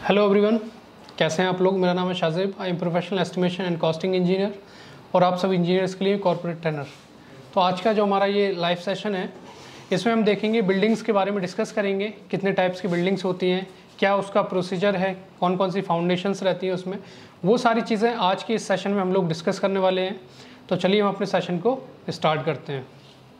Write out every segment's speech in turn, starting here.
Hello everyone, कैसे हैं आप लोग। मेरा नाम है Shajib, I M professional estimation and costing engineer और आप सब इंजीनियर्स के लिए कॉर्पोरेट ट्रेनर। तो आज का जो हमारा ये लाइव सेशन है, इसमें हम देखेंगे बिल्डिंग्स के बारे में डिस्कस करेंगे। कितने टाइप्स की बिल्डिंग्स होती हैं, क्या उसका प्रोसीजर है, कौन कौन सी फाउंडेशंस रहती हैं उसमें, वो सारी चीज़ें आज के इस सेशन में हम लोग डिस्कस करने वाले हैं। तो चलिए हम अपने सेशन को स्टार्ट करते हैं।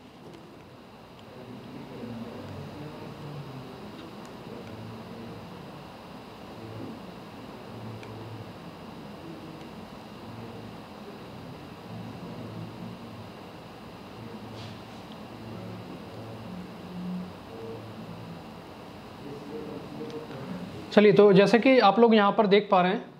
चलिए, तो जैसे कि आप लोग यहाँ पर देख पा रहे हैं,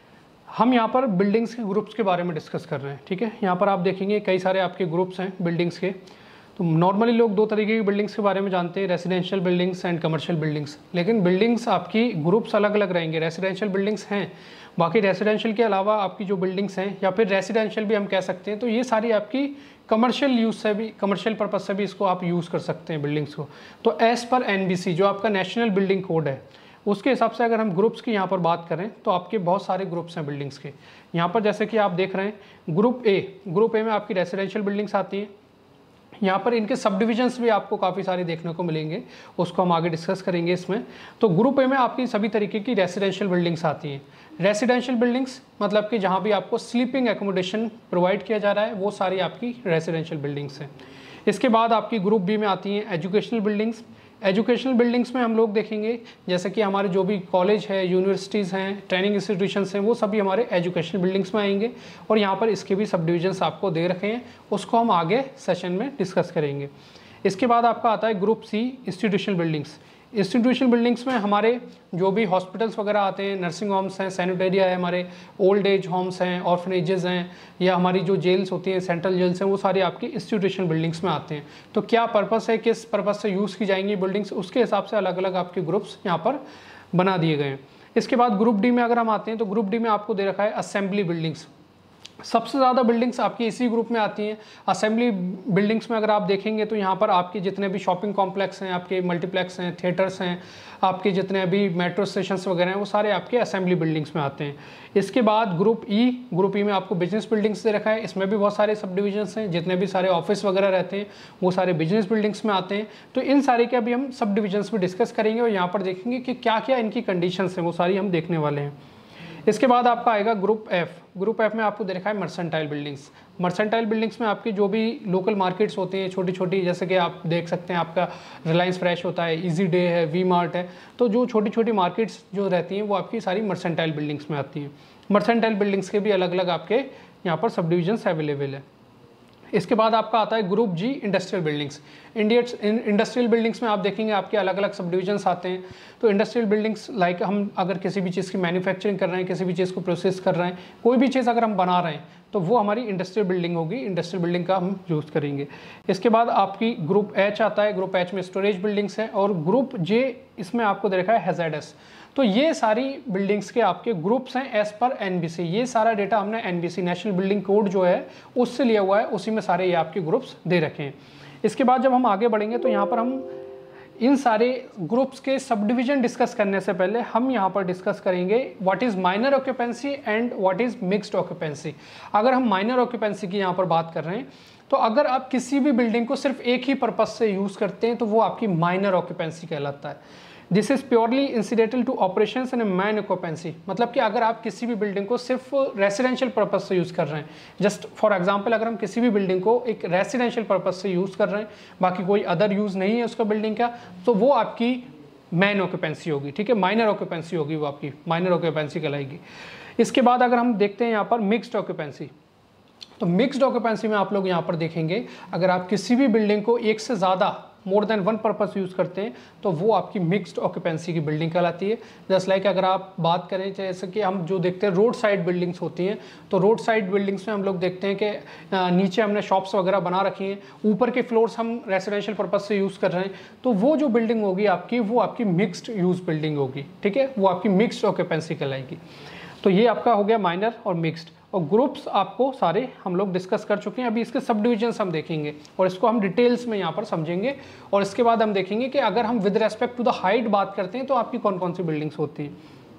हम यहाँ पर बिल्डिंग्स के ग्रुप्स के बारे में डिस्कस कर रहे हैं। ठीक है, यहाँ पर आप देखेंगे कई सारे आपके ग्रुप्स हैं बिल्डिंग्स के। तो नॉर्मली लोग दो तरीके की बिल्डिंग्स के बारे में जानते हैं, residential buildings and commercial buildings. लेकिन बिल्डिंग्स आपकी ग्रुप्स अलग अलग रहेंगे। रेजिडेंशियल बिल्डिंग्स हैं, बाकी रेजिडेंशियल के अलावा आपकी जो बिल्डिंग्स हैं, या फिर रेजिडेंशियल भी हम कह सकते हैं, तो ये सारी आपकी कमर्शियल यूज से भी, कमर्शियल पर्पज से भी इसको आप यूज़ कर सकते हैं बिल्डिंग्स को। तो एज़ पर NBC जो आपका नेशनल बिल्डिंग कोड है, उसके हिसाब से अगर हम ग्रुप्स की यहाँ पर बात करें तो आपके बहुत सारे ग्रुप्स हैं बिल्डिंग्स के। यहाँ पर जैसे कि आप देख रहे हैं ग्रुप ए में आपकी रेजिडेंशियल बिल्डिंग्स आती हैं। यहाँ पर इनके सब डिविजन्स भी आपको काफ़ी सारे देखने को मिलेंगे, उसको हम आगे डिस्कस करेंगे इसमें। तो ग्रुप ए में आपकी सभी तरीके की रेजिडेंशियल बिल्डिंग्स आती हैं। रेजिडेंशियल बिल्डिंग्स मतलब कि जहाँ भी आपको स्लीपिंग एकोमोडेशन प्रोवाइड किया जा रहा है, वो सारी आपकी रेजिडेंशियल बिल्डिंग्स हैं। इसके बाद आपकी ग्रुप बी में आती हैं एजुकेशनल बिल्डिंग्स। एजुकेशनल बिल्डिंग्स में हम लोग देखेंगे जैसे कि हमारे जो भी कॉलेज है, यूनिवर्सिटीज़ हैं, ट्रेनिंग इंस्टीट्यूशंस हैं, वो सभी हमारे एजुकेशनल बिल्डिंग्स में आएंगे। और यहाँ पर इसके भी सब डिविजन्स आपको दे रखे हैं, उसको हम आगे सेशन में डिस्कस करेंगे। इसके बाद आपका आता है group C, institutional buildings. Institutional buildings में हमारे जो भी हॉस्पिटल्स वगैरह आते हैं, नर्सिंग होम्स हैं, सैनिटेरिया है, हमारे ओल्ड एज होम्स हैं, ऑर्फनेजेस हैं, या हमारी जो जेल्स होती हैं, सेंट्रल जेल्स हैं, वो सारी आपकी इंस्टीट्यूशनल बिल्डिंग्स में आते हैं। तो क्या पर्पस है, किस पर्पस से यूज़ की जाएंगी बिल्डिंग्स, उसके हिसाब से अलग अलग आपके ग्रुप्स यहाँ पर बना दिए गए हैं। इसके बाद ग्रुप डी में अगर हम आते हैं तो ग्रुप डी में आपको दे रखा है असेंबली बिल्डिंग्स। सबसे ज़्यादा बिल्डिंग्स आपकी इसी ग्रुप में आती हैं। असेंबली बिल्डिंग्स में अगर आप देखेंगे तो यहाँ पर आपके जितने भी शॉपिंग कॉम्प्लेक्स हैं, आपके मल्टीप्लेक्स हैं, थिएटर्स हैं, आपके जितने भी मेट्रो स्टेशंस वगैरह हैं, वो सारे आपके असेंबली बिल्डिंग्स में आते हैं। इसके बाद ग्रुप ई में आपको बिजनेस बिल्डिंग्स दे रखा है। इसमें भी बहुत सारे सब डिविजन्स हैं, जितने भी सारे ऑफिस वगैरह रहते हैं वो सारे बिजनेस बिल्डिंग्स में आते हैं। तो इन सारे के अभी हम सब डिविजन्स में डिस्कस करेंगे और यहाँ पर देखेंगे कि क्या क्या इनकी कंडीशंस हैं, वो सारी हम देखने वाले हैं। इसके बाद आपका आएगा ग्रुप एफ। ग्रुप एफ में आपको दे रखा है मर्सेंटाइल बिल्डिंग्स। मर्सेंटाइल बिल्डिंग्स में आपकी जो भी लोकल मार्केट्स होते हैं, छोटी छोटी, जैसे कि आप देख सकते हैं आपका रिलायंस फ्रेश होता है, इजी डे है, वी मार्ट है, तो जो छोटी छोटी मार्केट्स जो रहती हैं वो आपकी सारी मर्सेंटाइल बिल्डिंग्स में आती हैं। मर्सेंटाइल बिल्डिंग्स के भी अलग अलग आपके यहाँ पर सब डिविजन्स अवेलेबल है। इसके बाद आपका आता है group G, industrial buildings. Industrial buildings में आप देखेंगे आपके अलग अलग सब डिविजन्स आते हैं। तो इंडस्ट्रियल बिल्डिंग्स लाइक हम अगर किसी भी चीज़ की मैन्युफैक्चरिंग कर रहे हैं, किसी भी चीज़ को प्रोसेस कर रहे हैं, कोई भी चीज़ अगर हम बना रहे हैं तो वो हमारी इंडस्ट्रियल बिल्डिंग होगी। इंडस्ट्रियल बिल्डिंग का हम यूज़ करेंगे। इसके बाद आपकी ग्रुप एच आता है। ग्रुप एच में स्टोरेज बिल्डिंग्स है। और ग्रुप जे, इसमें आपको दे रखा है हैज़ार्डस। तो ये सारी बिल्डिंग्स के आपके ग्रुप्स हैं एज पर NBC। ये सारा डेटा हमने NBC, नेशनल बिल्डिंग कोड जो है, उससे लिया हुआ है, उसी में सारे ये आपके ग्रुप्स दे रखे हैं। इसके बाद जब हम आगे बढ़ेंगे तो यहाँ पर हम इन सारे ग्रुप्स के सब डिवीजन डिस्कस करने से पहले हम यहाँ पर डिस्कस करेंगे what is minor occupancy and what is mixed occupancy. अगर हम माइनर ऑक्यूपेंसी की यहाँ पर बात कर रहे हैं तो अगर आप किसी भी बिल्डिंग को सिर्फ एक ही पर्पज से यूज़ करते हैं तो वो आपकी माइनर ऑक्यूपेंसी कहलाता है। This is purely incidental to operations and main occupancy. मतलब कि अगर आप किसी भी बिल्डिंग को सिर्फ रेसिडेंशियल पर्पज से यूज़ कर रहे हैं, जस्ट फॉर एग्जांपल अगर हम किसी भी बिल्डिंग को एक रेसिडेंशियल पर्पज से यूज़ कर रहे हैं, बाकी कोई अदर यूज़ नहीं है उसका बिल्डिंग का, तो वो आपकी मैन ऑक्यूपेंसी होगी। ठीक है, माइनर ऑक्यूपेंसी होगी, वो आपकी माइनर ऑक्यूपेंसी कहलाएगी। इसके बाद अगर हम देखते हैं यहाँ पर मिक्स्ड ऑक्यूपेंसी, तो मिक्स्ड ऑक्यूपेंसी में आप लोग यहाँ पर देखेंगे अगर आप किसी भी बिल्डिंग को एक से ज़्यादा more than one purpose use करते हैं तो वो आपकी मिक्स्ड ऑक्यूपेंसी की बिल्डिंग कहलाती है। जस्ट लाइक अगर आप बात करें जैसे कि हम जो देखते हैं रोड साइड बिल्डिंग्स होती हैं, तो रोड साइड बिल्डिंग्स में हम लोग देखते हैं कि नीचे हमने शॉप्स वगैरह बना रखी हैं, ऊपर के फ्लोर्स हम रेसिडेंशियल पर्पस से यूज़ कर रहे हैं, तो वो जो बिल्डिंग होगी आपकी, वो आपकी मिक्स्ड यूज़ बिल्डिंग होगी। ठीक है, वो आपकी मिक्स्ड ऑक्यूपेंसी कहलाएगी। तो ये आपका हो गया माइनर और मिक्स्ड। और ग्रुप्स आपको सारे हम लोग डिस्कस कर चुके हैं। अभी इसके सब डिविजन्स हम देखेंगे और इसको हम डिटेल्स में यहाँ पर समझेंगे। और इसके बाद हम देखेंगे कि अगर हम with respect to the height बात करते हैं तो आपकी कौन कौन सी बिल्डिंग्स होती हैं।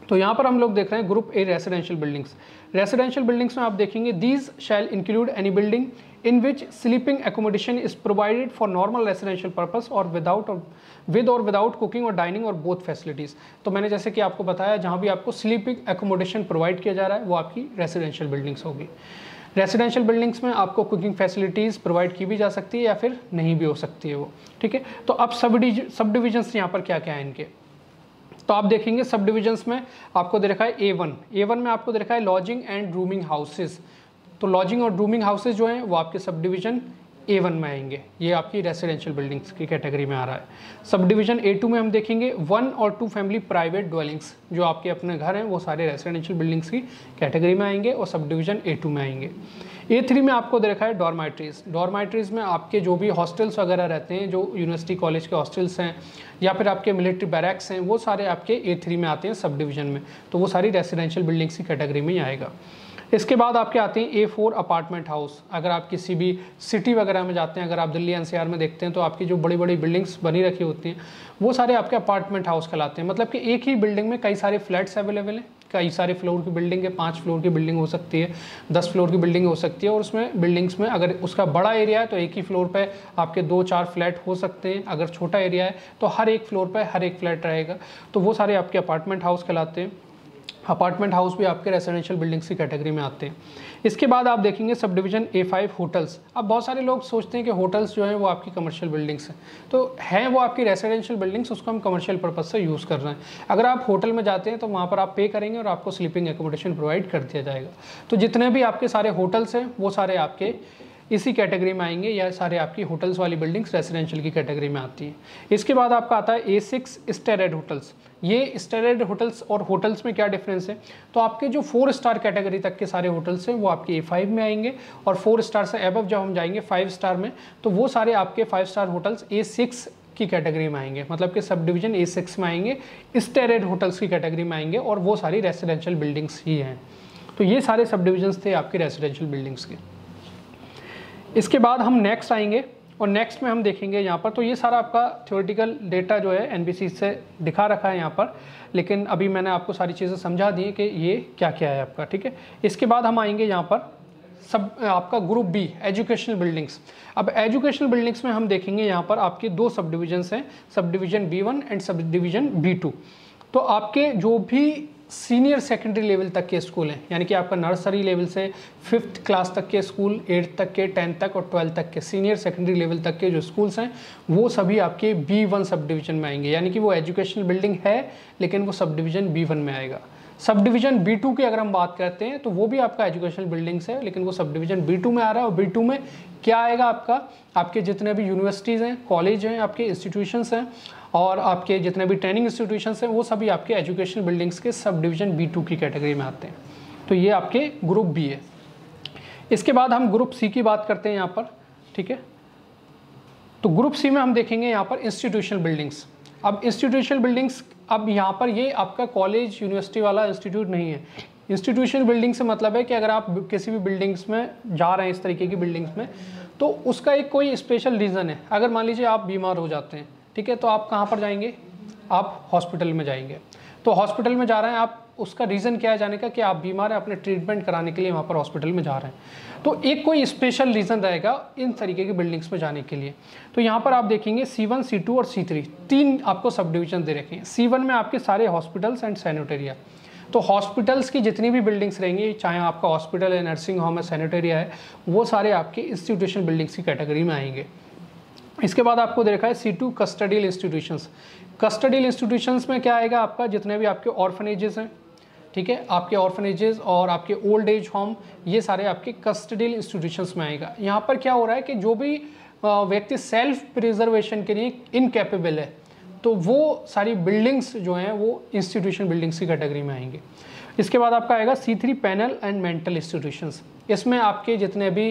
तो यहाँ पर हम लोग देख रहे हैं group A residential buildings. Residential buildings में आप देखेंगे these shall include any building in which sleeping accommodation is provided for normal residential purpose और विद और विदाउट कुकिंग और डाइनिंग और बोथ फैसिलिटीज़। तो मैंने जैसे कि आपको बताया जहाँ भी आपको स्लीपिंग एकोमोडेशन प्रोवाइड किया जा रहा है वो आपकी रेसिडेंशियल बिल्डिंग्स होगी। रेसिडेंशियल बिल्डिंग्स में आपको कुकिंग फैसिलिटीज़ प्रोवाइड की भी जा सकती है या फिर नहीं भी हो सकती है वो, ठीक है। तो अब सब डिविजन्स यहाँ पर क्या क्या है इनके, तो आप देखेंगे सब डिविजन्स में आपको दे रखा है A1 में आपको दे रखा है लॉजिंग एंड रूमिंग हाउसेज। तो लॉजिंग और रूमिंग हाउसेज जो हैं वो आपके सब डिवीजन A1 में आएंगे, ये आपकी रेसिडेंशियल बिल्डिंग्स की कैटेगरी में आ रहा है। सब डिवीजन A2 में हम देखेंगे 1 और 2 फैमिली प्राइवेट ड्वेलिंग्स, जो आपके अपने घर हैं वो सारे रेसिडेंशियल बिल्डिंग्स की कैटेगरी में आएंगे और सब डिवीजन A2 में आएंगे। A3 में आपको दे रखा है डॉर्मेट्रीज में आपके जो भी हॉस्टल्स वगैरह रहते हैं, जो यूनिवर्सिटी कॉलेज के हॉस्टल्स हैं या फिर आपके मिलिट्री बैरक्स हैं, वो सारे आपके A3 में आते हैं सब डिवीजन में, तो वो सारी रेसिडेंशियल बिल्डिंग्स की कैटेगरी में ही आएगा। इसके बाद आपके आते हैं A4 अपार्टमेंट हाउस। अगर आप किसी भी सिटी वगैरह में जाते हैं, अगर आप दिल्ली NCR में देखते हैं तो आपकी जो बड़ी बड़ी बिल्डिंग्स बनी रखी होती हैं वो सारे आपके अपार्टमेंट हाउस कहलाते हैं। मतलब कि एक ही बिल्डिंग में कई सारे फ्लैट्स अवेलेबल हैं, कई सारे फ्लोर की बिल्डिंग है, 5 फ्लोर की बिल्डिंग हो सकती है, 10 फ्लोर की बिल्डिंग हो सकती है, और उसमें बिल्डिंग्स में अगर उसका बड़ा एरिया है तो एक ही फ्लोर पे आपके 2-4 फ्लैट हो सकते हैं, अगर छोटा एरिया है तो हर एक फ्लोर पे हर एक फ्लैट रहेगा, तो वो सारे आपके अपार्टमेंट हाउस कहलाते हैं। अपार्टमेंट हाउस भी आपके रेसिडेंशियल बिल्डिंग्स की कैटेगरी में आते हैं। इसके बाद आप देखेंगे सब डिवीजन A5 होटल्स। अब बहुत सारे लोग सोचते हैं कि होटल्स जो हैं वो आपकी कमर्शियल बिल्डिंग्स हैं, तो है वो आपकी रेसिडेंशियल बिल्डिंग्स, उसको हम कमर्शियल पर्पज से यूज़ कर रहे हैं। अगर आप होटल में जाते हैं तो वहाँ पर आप पे करेंगे और आपको स्लीपिंग एकोमोडेशन प्रोवाइड कर दिया जाएगा। तो जितने भी आपके सारे होटल्स हैं वो सारे आपके इसी कैटेगरी में आएंगे, या सारे आपकी होटल्स वाली बिल्डिंग्स रेसिडेंशियल की कैटेगरी में आती हैं। इसके बाद आपका आता है A6 स्टेरेड होटल्स। ये स्टेरेड होटल्स और होटल्स में क्या डिफरेंस है, तो आपके जो 4 स्टार कैटेगरी तक के सारे होटल्स हैं वो आपके A5 में आएंगे, और 4 स्टार से अबव जब हम जाएंगे 5 स्टार में तो वो सारे आपके 5 स्टार होटल्स A6 की कैटेगरी में आएंगे, मतलब कि सब डिवीजन A6 में आएंगे, स्टेरेड होटल्स की कैटेगरी में आएंगे, और वो सारी रेसिडेंशियल बिल्डिंग्स ही हैं। तो ये सारे सब डिविजन्स थे आपके रेसिडेंशियल बिल्डिंग्स के। इसके बाद हम नेक्स्ट आएंगे और नेक्स्ट में हम देखेंगे यहाँ पर, तो ये सारा आपका थ्योरेटिकल डेटा जो है NBC से दिखा रखा है यहाँ पर, लेकिन अभी मैंने आपको सारी चीज़ें समझा दी कि ये क्या क्या है आपका, ठीक है। इसके बाद हम आएंगे यहाँ पर सब आपका ग्रुप B एजुकेशनल बिल्डिंग्स। अब एजुकेशनल बिल्डिंग्स में हम देखेंगे यहाँ पर आपके 2 सब डिविजन्स हैं, sub division B1 and sub division B2। तो आपके जो भी सीनियर सेकेंडरी लेवल तक के स्कूल हैं, यानी कि आपका नर्सरी लेवल से 5th क्लास तक के स्कूल, 8th तक के, 10th तक और 12th तक के सीनियर सेकेंडरी लेवल तक के जो स्कूल्स हैं वो सभी आपके B1 सब डिवीजन में आएंगे, यानी कि वो एजुकेशनल बिल्डिंग है लेकिन वो सब डिवीजन B1 में आएगा। सब डिवीजन B2 की अगर हम बात करते हैं तो वो भी आपका एजुकेशनल बिल्डिंग्स है, लेकिन वो सब डिवीजन B2 में आ रहा है। और B2 में क्या आएगा आपका, आपके जितने भी यूनिवर्सिटीज़ हैं, कॉलेज हैं, आपके इंस्टीट्यूशंस हैं और आपके जितने भी ट्रेनिंग इंस्टीट्यूशंस हैं वो सभी आपके एजुकेशनल बिल्डिंग्स के सब डिवीजन B2 की कैटेगरी में आते हैं। तो ये आपके ग्रुप B है। इसके बाद हम ग्रुप C की बात करते हैं यहाँ पर, ठीक है। तो ग्रुप C में हम देखेंगे यहाँ पर इंस्टीट्यूशनल बिल्डिंग्स। अब इंस्टीट्यूशनल बिल्डिंग्स, अब यहाँ पर ये आपका कॉलेज यूनिवर्सिटी वाला इंस्टीट्यूट नहीं है। इंस्टीट्यूशनल बिल्डिंग से मतलब है कि अगर आप किसी भी बिल्डिंग्स में जा रहे हैं, इस तरीके की बिल्डिंग्स में, तो उसका एक कोई स्पेशल रीज़न है। अगर मान लीजिए आप बीमार हो जाते हैं, ठीक है, तो आप कहाँ पर जाएंगे, आप हॉस्पिटल में जाएंगे। तो हॉस्पिटल में जा रहे हैं आप, उसका रीज़न क्या है जाने का, कि आप बीमार हैं, अपने ट्रीटमेंट कराने के लिए वहाँ पर हॉस्पिटल में जा रहे हैं। तो एक कोई स्पेशल रीज़न रहेगा इन तरीके की बिल्डिंग्स में जाने के लिए। तो यहाँ पर आप देखेंगे C1, C2 और C3 3 आपको सब डिवीजन दे रखे हैं। C1 में आपके सारे हॉस्पिटल्स एंड सैनिटोरिया। तो हॉस्पिटल्स की जितनी भी बिल्डिंग्स रहेंगी, चाहे आपका हॉस्पिटल है, नर्सिंग होम है, सैनिटोरिया है, वो सारे आपके इंस्टीट्यूशनल बिल्डिंग्स की कैटेगरी में आएंगे। इसके बाद आपको दे रखा है C2 custodial institutions. Custodial institutions में क्या आएगा आपका, जितने भी आपके ऑर्फनेजेस हैं, ठीक है, आपके ऑर्फनेजेस और आपके ओल्ड एज होम, ये सारे आपके कस्टडियल इंस्टीट्यूशंस में आएगा। यहाँ पर क्या हो रहा है कि जो भी व्यक्ति सेल्फ प्रिजर्वेशन के लिए इनकैपेबल है, तो वो सारी बिल्डिंग्स जो हैं वो इंस्टीट्यूशन बिल्डिंग्स की कैटेगरी में आएंगे। इसके बाद आपका आएगा C3 panel and mental institutions. इसमें आपके जितने भी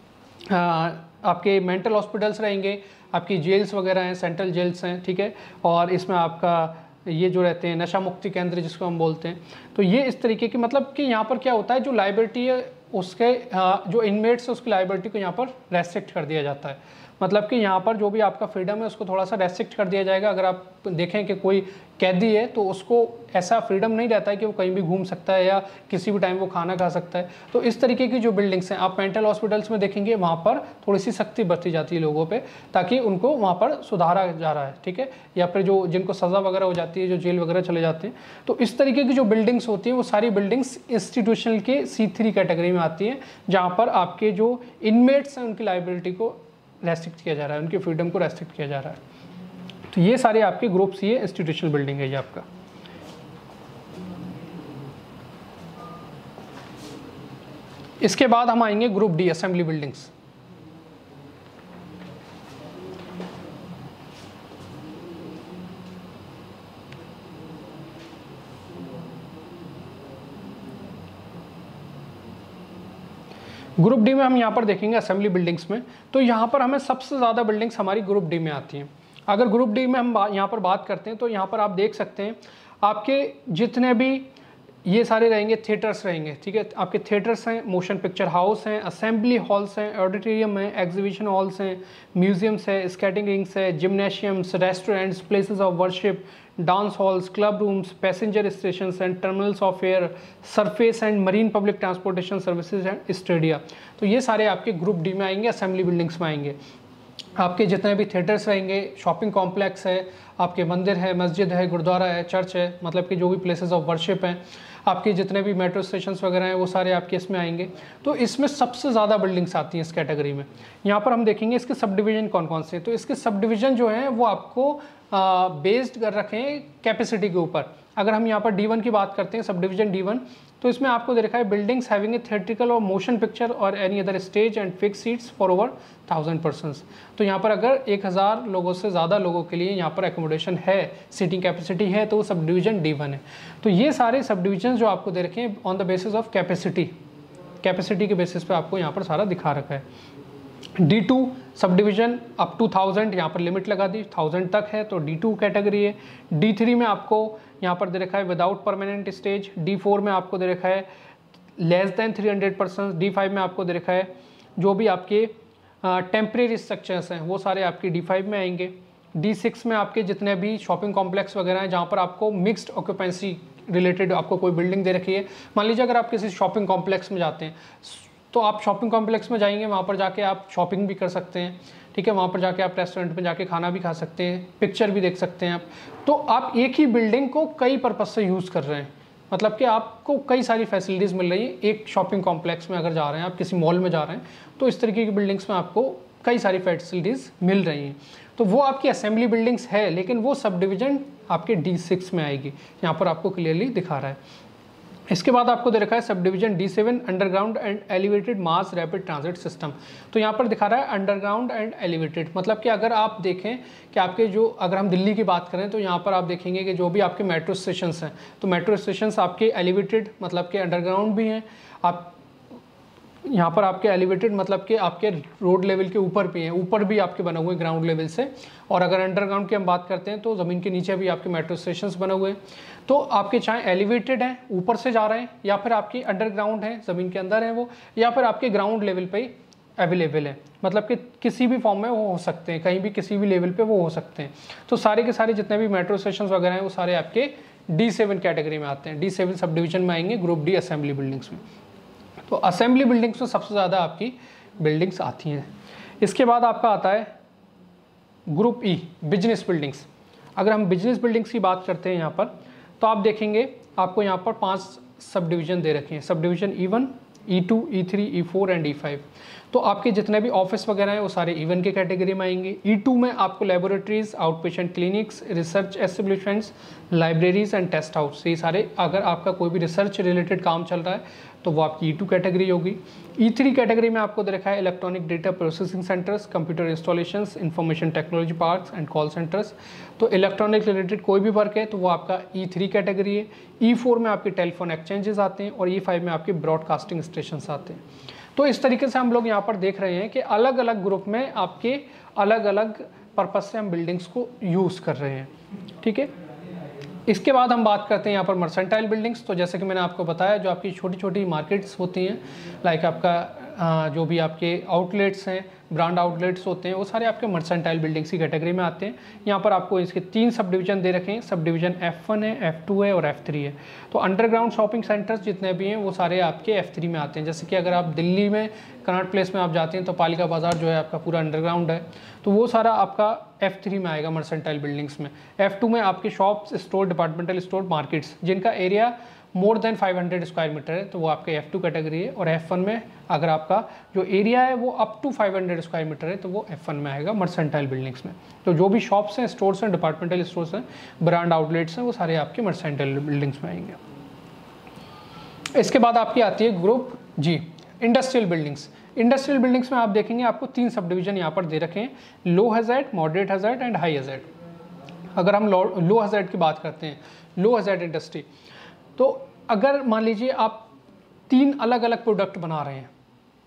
आपके मेंटल हॉस्पिटल्स रहेंगे, आपकी जेल्स वगैरह हैं, सेंट्रल जेल्स हैं, ठीक है, और इसमें आपका ये जो रहते हैं नशा मुक्ति केंद्र जिसको हम बोलते हैं। तो ये इस तरीके की, मतलब कि यहाँ पर क्या होता है, जो लाइबिलिटी है उसके जो इनमेट्स है उसकी लाइबिलिटी को यहाँ पर रेस्ट्रिक्ट कर दिया जाता है। मतलब कि यहाँ पर जो भी आपका फ्रीडम है उसको थोड़ा सा रेस्ट्रिक्ट कर दिया जाएगा। अगर आप देखें कि कोई कैदी है तो उसको ऐसा फ्रीडम नहीं रहता है कि वो कहीं भी घूम सकता है या किसी भी टाइम वो खाना खा सकता है। तो इस तरीके की जो बिल्डिंग्स हैं आप मेंटल हॉस्पिटल्स में देखेंगे, वहाँ पर थोड़ी सी सख्ती बरती जाती है लोगों पे, ताकि उनको वहाँ पर सुधारा जा रहा है, ठीक है। या फिर जो जिनको सज़ा वगैरह हो जाती है, जो जेल वगैरह चले जाते हैं, तो इस तरीके की जो बिल्डिंग्स होती हैं वो सारी बिल्डिंग्स इंस्टीट्यूशनल के C3 कैटेगरी में आती हैं, जहाँ पर आपके जो इनमेट्स हैं उनकी लाइबिलिटी को रेस्ट्रिक्ट किया जा रहा है, उनकी फ्रीडम को रेस्ट्रिक्ट किया जा रहा है। तो ये सारे आपके ग्रुप्स, ये इंस्टीट्यूशनल बिल्डिंग है ये आपका। इसके बाद हम आएंगे group D, assembly buildings. Group D में हम यहाँ पर देखेंगे असेंबली बिल्डिंग्स में, तो यहाँ पर हमें सबसे ज़्यादा बिल्डिंग्स हमारी ग्रुप डी में आती हैं। अगर ग्रुप डी में हम यहाँ पर बात करते हैं तो यहाँ पर आप देख सकते हैं आपके जितने भी ये सारे रहेंगे थिएटर्स रहेंगे, ठीक है। आपके थिएटर्स हैं, मोशन पिक्चर हाउस हैं, असेंबली हॉल्स हैं, ऑडिटोरियम हैं, एग्जीबिशन हॉल्स हैं, म्यूजियम्स है, स्केटिंग रिंग्स है, gymnasiums, restaurants, places of worship, dance halls, club rooms, passenger station and terminals of air, surface and marine public transportation services and stadia. तो ये सारे आपके group D में आएंगे, असेंबली बिल्डिंग्स में आएंगे। आपके जितने भी थिएटर्स रहेंगे, शॉपिंग कॉम्प्लेक्स है, आपके मंदिर है, मस्जिद है, गुरुद्वारा है, चर्च है, मतलब कि जो भी प्लेसेस ऑफ वर्शिप हैं, आपके जितने भी मेट्रो स्टेशंस वगैरह हैं वो सारे आपके इसमें आएंगे। तो इसमें सबसे ज़्यादा बिल्डिंग्स आती हैं इस कैटेगरी में। यहाँ पर हम देखेंगे इसके सब डिवीज़न कौन कौन से हैं। तो इसके सब डिवीज़न जो हैं वो आपको बेस्ड कर रखे हैं कैपेसिटी के ऊपर। अगर हम यहाँ पर D1 की बात करते हैं, सब डिवीज़न D1, तो इसमें आपको दे रखा है बिल्डिंग्स हैविंग ए थिएट्रिकल और मोशन पिक्चर और any other stage and fix seats for over 1000 persons. तो यहाँ पर अगर 1000 लोगों से ज़्यादा लोगों के लिए यहाँ पर एकोमोडेशन है, सीटिंग कैपेसिटी है, तो वो सब डिवीज़न D1 है। तो ये सारे सब डिवीजन जो आपको दे रखे हैं on the basis of capacity के बेसिस पे आपको यहाँ पर सारा दिखा रखा है। D2 sub division up to 1000, यहाँ पर लिमिट लगा दी 1000 तक है, तो D2 कैटेगरी है। D3 में आपको यहाँ पर दे रखा है विदाउट परमानेंट स्टेज। D4 में आपको दे रखा है लेस देन 300 पर्सन। D5 में आपको दे रखा है जो भी आपके टेम्परेरी स्ट्रक्चर्स हैं वो सारे आपके D5 में आएंगे। D6 में आपके जितने भी शॉपिंग कॉम्प्लेक्स वगैरह हैं, जहाँ पर आपको मिक्स्ड ऑक्यूपेंसी रिलेटेड आपको कोई बिल्डिंग दे रखी है। मान लीजिए अगर आप किसी शॉपिंग कॉम्प्लेक्स में जाते हैं तो आप शॉपिंग कॉम्प्लेक्स में जाएंगे, वहाँ पर जाके आप शॉपिंग भी कर सकते हैं, ठीक है। वहाँ पर जाके आप रेस्टोरेंट में जाके खाना भी खा सकते हैं, पिक्चर भी देख सकते हैं आप। तो आप एक ही बिल्डिंग को कई पर्पज़ से यूज़ कर रहे हैं, मतलब कि आपको कई सारी फैसिलिटीज़ मिल रही है। एक शॉपिंग कॉम्प्लेक्स में अगर जा रहे हैं, आप किसी मॉल में जा रहे हैं, तो इस तरीके की बिल्डिंग्स में आपको कई सारी फैसिलिटीज़ मिल रही हैं। तो वो आपकी असेंबली बिल्डिंग्स है, लेकिन वो सब डिवीज़न आपके D6 में आएगी, यहाँ पर आपको क्लियरली दिखा रहा है। इसके बाद आपको दे रखा है subdivision D7 underground and elevated mass rapid transit system. तो यहाँ पर दिखा रहा है अंडरग्राउंड एंड एलिवेटेड, मतलब कि अगर आप देखें कि आपके जो, अगर हम दिल्ली की बात करें तो यहाँ पर आप देखेंगे कि जो भी आपके मेट्रो स्टेशंस हैं, तो मेट्रो स्टेशंस आपके एलिवेटेड मतलब कि अंडरग्राउंड भी हैं। आप यहाँ पर आपके एलिवेटेड मतलब कि आपके रोड लेवल के ऊपर भी हैं, ऊपर भी आपके बने हुए ग्राउंड लेवल से। और अगर अंडरग्राउंड की हम बात करते हैं तो ज़मीन के नीचे भी आपके मेट्रो स्टेशंस बने हुए हैं। तो आपके चाहे एलिवेटेड हैं, ऊपर से जा रहे हैं, या फिर आपकी अंडरग्राउंड है, ज़मीन के अंदर है वो, या फिर आपके ग्राउंड लेवल पे ही अवेलेबल है, मतलब कि किसी भी फॉर्म में वो हो सकते हैं, कहीं भी किसी भी लेवल पे वो हो सकते हैं। तो सारे के सारे जितने भी मेट्रो स्टेशन वगैरह हैं वो सारे आपके D7 कैटेगरी में आते हैं, D7 सब डिवीजन में आएंगे ग्रुप D असेंबली बिल्डिंग्स में। तो असेंबली बिल्डिंग्स में सबसे ज़्यादा आपकी बिल्डिंग्स आती हैं। इसके बाद आपका आता है ग्रुप E बिजनेस बिल्डिंग्स। अगर हम बिजनेस बिल्डिंग्स की बात करते हैं यहाँ पर, तो आप देखेंगे आपको यहाँ पर 5 सब डिवीज़न दे रखे हैं। Sub division E1, E2, E3, E4 and E5। तो आपके जितने भी ऑफिस वगैरह हैं वो सारे E1 के कैटेगरी में आएंगे। E2 में आपको laboratories, out patient clinics, research establishments, libraries and test house, ये सारे, अगर आपका कोई भी रिसर्च रिलेटेड काम चल रहा है तो वो आपकी E2 कैटेगरी होगी। E3 कैटेगरी में आपको दे रखा है electronic data processing centres, computer installations, information technology parks and call centres. तो इलेक्ट्रॉनिक रिलेटेड कोई भी वर्क है तो वो आपका E3 कैटेगरी है। E4 में आपके टेलीफोन एक्सचेंजेस आते हैं और E5 में आपके ब्रॉडकास्टिंग स्टेशन आते हैं। तो इस तरीके से हम लोग यहाँ पर देख रहे हैं कि अलग अलग ग्रुप में आपके अलग अलग पर्पज़ से हम बिल्डिंग्स को यूज़ कर रहे हैं, ठीक है। इसके बाद हम बात करते हैं यहाँ पर मर्सेंटाइल बिल्डिंग्स। तो जैसे कि मैंने आपको बताया, जो आपकी छोटी छोटी मार्केट्स होती हैं, लाइक आपका जो भी आपके आउटलेट्स हैं, ब्रांड आउटलेट्स होते हैं, वो सारे आपके मर्सेंटाइल बिल्डिंग्स की कैटेगरी में आते हैं। यहाँ पर आपको इसके 3 सब डिवीज़न दे रखे हैं। सब डिवीज़न F1 है, F2 है और F3 है। तो अंडरग्राउंड शॉपिंग सेंटर्स जितने भी हैं वो सारे आपके F3 में आते हैं। जैसे कि अगर आप दिल्ली में कनॉट प्लेस में आप जाते हैं तो पालिका बाज़ार जो है आपका पूरा अंडरग्राउंड है, तो वो सारा आपका F3 में आएगा मर्सेंटाइल बिल्डिंग्स में। F2 में आपके shops, store, departmental store, markets जिनका area more than 500 square metre है, तो वो आपके F2 कैटेगरी है। और F1 में अगर आपका जो एरिया है वो अप टू 500 स्क्वायर मीटर है, तो वो F1 में आएगा मर्सेंटाइल बिल्डिंग्स में। तो जो भी शॉप्स हैं, स्टोर्स हैं, डिपार्टमेंटल स्टोर्स हैं, ब्रांड आउटलेट्स हैं, वो सारे आपके मर्सेंटाइल बिल्डिंग्स में आएंगे। इसके बाद आपकी आती है group G, industrial buildings. Industrial buildings में आप देखेंगे आपको 3 सब डिवीजन यहाँ पर दे रखे हैं, low hazard, moderate hazard and high hazard. अगर हम लो हैज़ार्ड की बात करते हैं, लो हैज़ार्ड इंडस्ट्री, तो अगर मान लीजिए आप 3 अलग अलग प्रोडक्ट बना रहे हैं,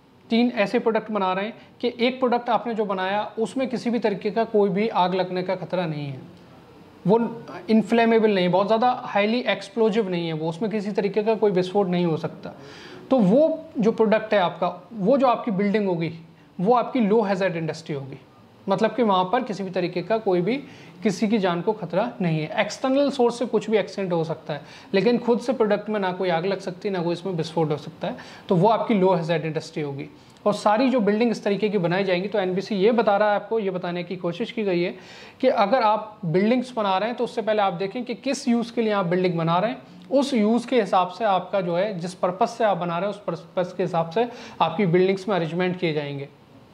3 ऐसे प्रोडक्ट बना रहे हैं कि एक प्रोडक्ट आपने जो बनाया उसमें किसी भी तरीके का कोई भी आग लगने का खतरा नहीं है, वो इनफ्लेमेबल नहीं है, बहुत ज़्यादा हाईली एक्सप्लोजिव नहीं है, वो उसमें किसी तरीके का कोई विस्फोट नहीं हो सकता, तो वो जो प्रोडक्ट है आपका, वो जो आपकी बिल्डिंग होगी वो आपकी लो हैज़ार्ड इंडस्ट्री होगी। मतलब कि वहाँ पर किसी भी तरीके का कोई भी किसी की जान को खतरा नहीं है। एक्सटर्नल सोर्स से कुछ भी एक्सीडेंट हो सकता है, लेकिन खुद से प्रोडक्ट में ना कोई आग लग सकती है, ना कोई इसमें विस्फोट हो सकता है, तो वो आपकी लो हैज़ार्ड इंडस्ट्री होगी। और सारी जो बिल्डिंग इस तरीके की बनाई जाएंगी, तो एनबीसी ये बता रहा है आपको, ये बताने की कोशिश की गई है कि अगर आप बिल्डिंग्स बना रहे हैं तो उससे पहले आप देखें कि किस यूज़ के लिए आप बिल्डिंग बना रहे हैं, उस यूज़ के हिसाब से आपका जो है, जिस पर्पज़ से आप बना रहे हैं उस पर्पज़ के हिसाब से आपकी बिल्डिंग्स में अरेंजमेंट किए जाएंगे।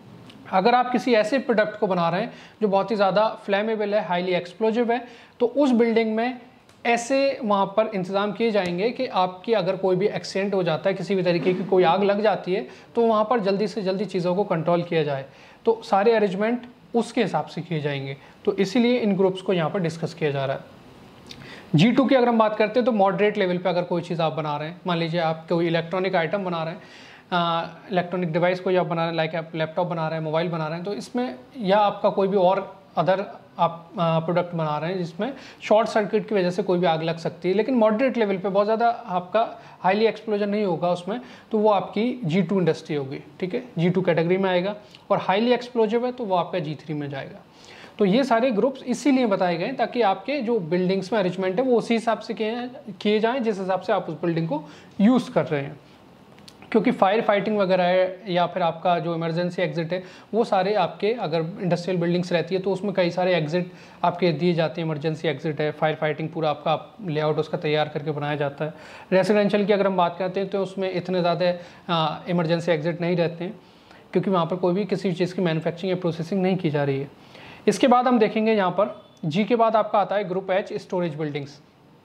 अगर आप किसी ऐसे प्रोडक्ट को बना रहे हैं जो बहुत ही ज़्यादा फ्लेमेबल है, हाईली एक्सप्लोजिव है, तो उस बिल्डिंग में ऐसे वहाँ पर इंतज़ाम किए जाएंगे कि आपकी अगर कोई भी एक्सीडेंट हो जाता है, किसी भी तरीके की कोई आग लग जाती है, तो वहाँ पर जल्दी से जल्दी चीज़ों को कंट्रोल किया जाए। तो सारे अरेंजमेंट उसके हिसाब से किए जाएंगे। तो इसीलिए इन ग्रुप्स को यहाँ पर डिस्कस किया जा रहा है। G2 की अगर हम बात करते हैं तो मॉडरेट लेवल पे अगर कोई चीज़ आप बना रहे हैं, मान लीजिए आप कोई इलेक्ट्रॉनिक आइटम बना रहे हैं, इलेक्ट्रॉनिक डिवाइस कोई आप बना रहे हैं, लाइक आप लैपटॉप बना रहे हैं, मोबाइल बना रहे हैं, तो इसमें या आपका कोई भी और अदर आप प्रोडक्ट बना रहे हैं जिसमें शॉर्ट सर्किट की वजह से कोई भी आग लग सकती है, लेकिन मॉडरेट लेवल पे बहुत ज़्यादा आपका हाईली एक्सप्लोजन नहीं होगा उसमें, तो वो आपकी G2 इंडस्ट्री होगी। ठीक है, G2 कैटेगरी में आएगा। और हाईली एक्सप्लोजिव है तो वो आपका G3 में जाएगा। तो ये सारे ग्रुप्स इसीलिए बताए गए ताकि आपके जो बिल्डिंग्स में अरेंजमेंट है वो उसी हिसाब से किए जाएँ जिस हिसाब से आप उस बिल्डिंग को यूज़ कर रहे हैं। क्योंकि फायर फाइटिंग वगैरह है या फिर आपका जो इमरजेंसी एग्जिट है, वो सारे आपके अगर इंडस्ट्रियल बिल्डिंग्स रहती है तो उसमें कई सारे एग्जिट आपके दिए जाते हैं। इमरजेंसी एग्जिट है, फायर फाइटिंग पूरा आपका लेआउट उसका तैयार करके बनाया जाता है। रेसिडेंशियल की अगर हम बात करते हैं तो उसमें इतने ज़्यादा इमरजेंसी एग्जिट नहीं रहते हैं, क्योंकि वहाँ पर कोई भी किसी चीज़ की मैन्युफैक्चरिंग या प्रोसेसिंग नहीं की जा रही है। इसके बाद हम देखेंगे यहाँ पर जी के बाद आपका आता है ग्रुप H, स्टोरेज बिल्डिंग्स।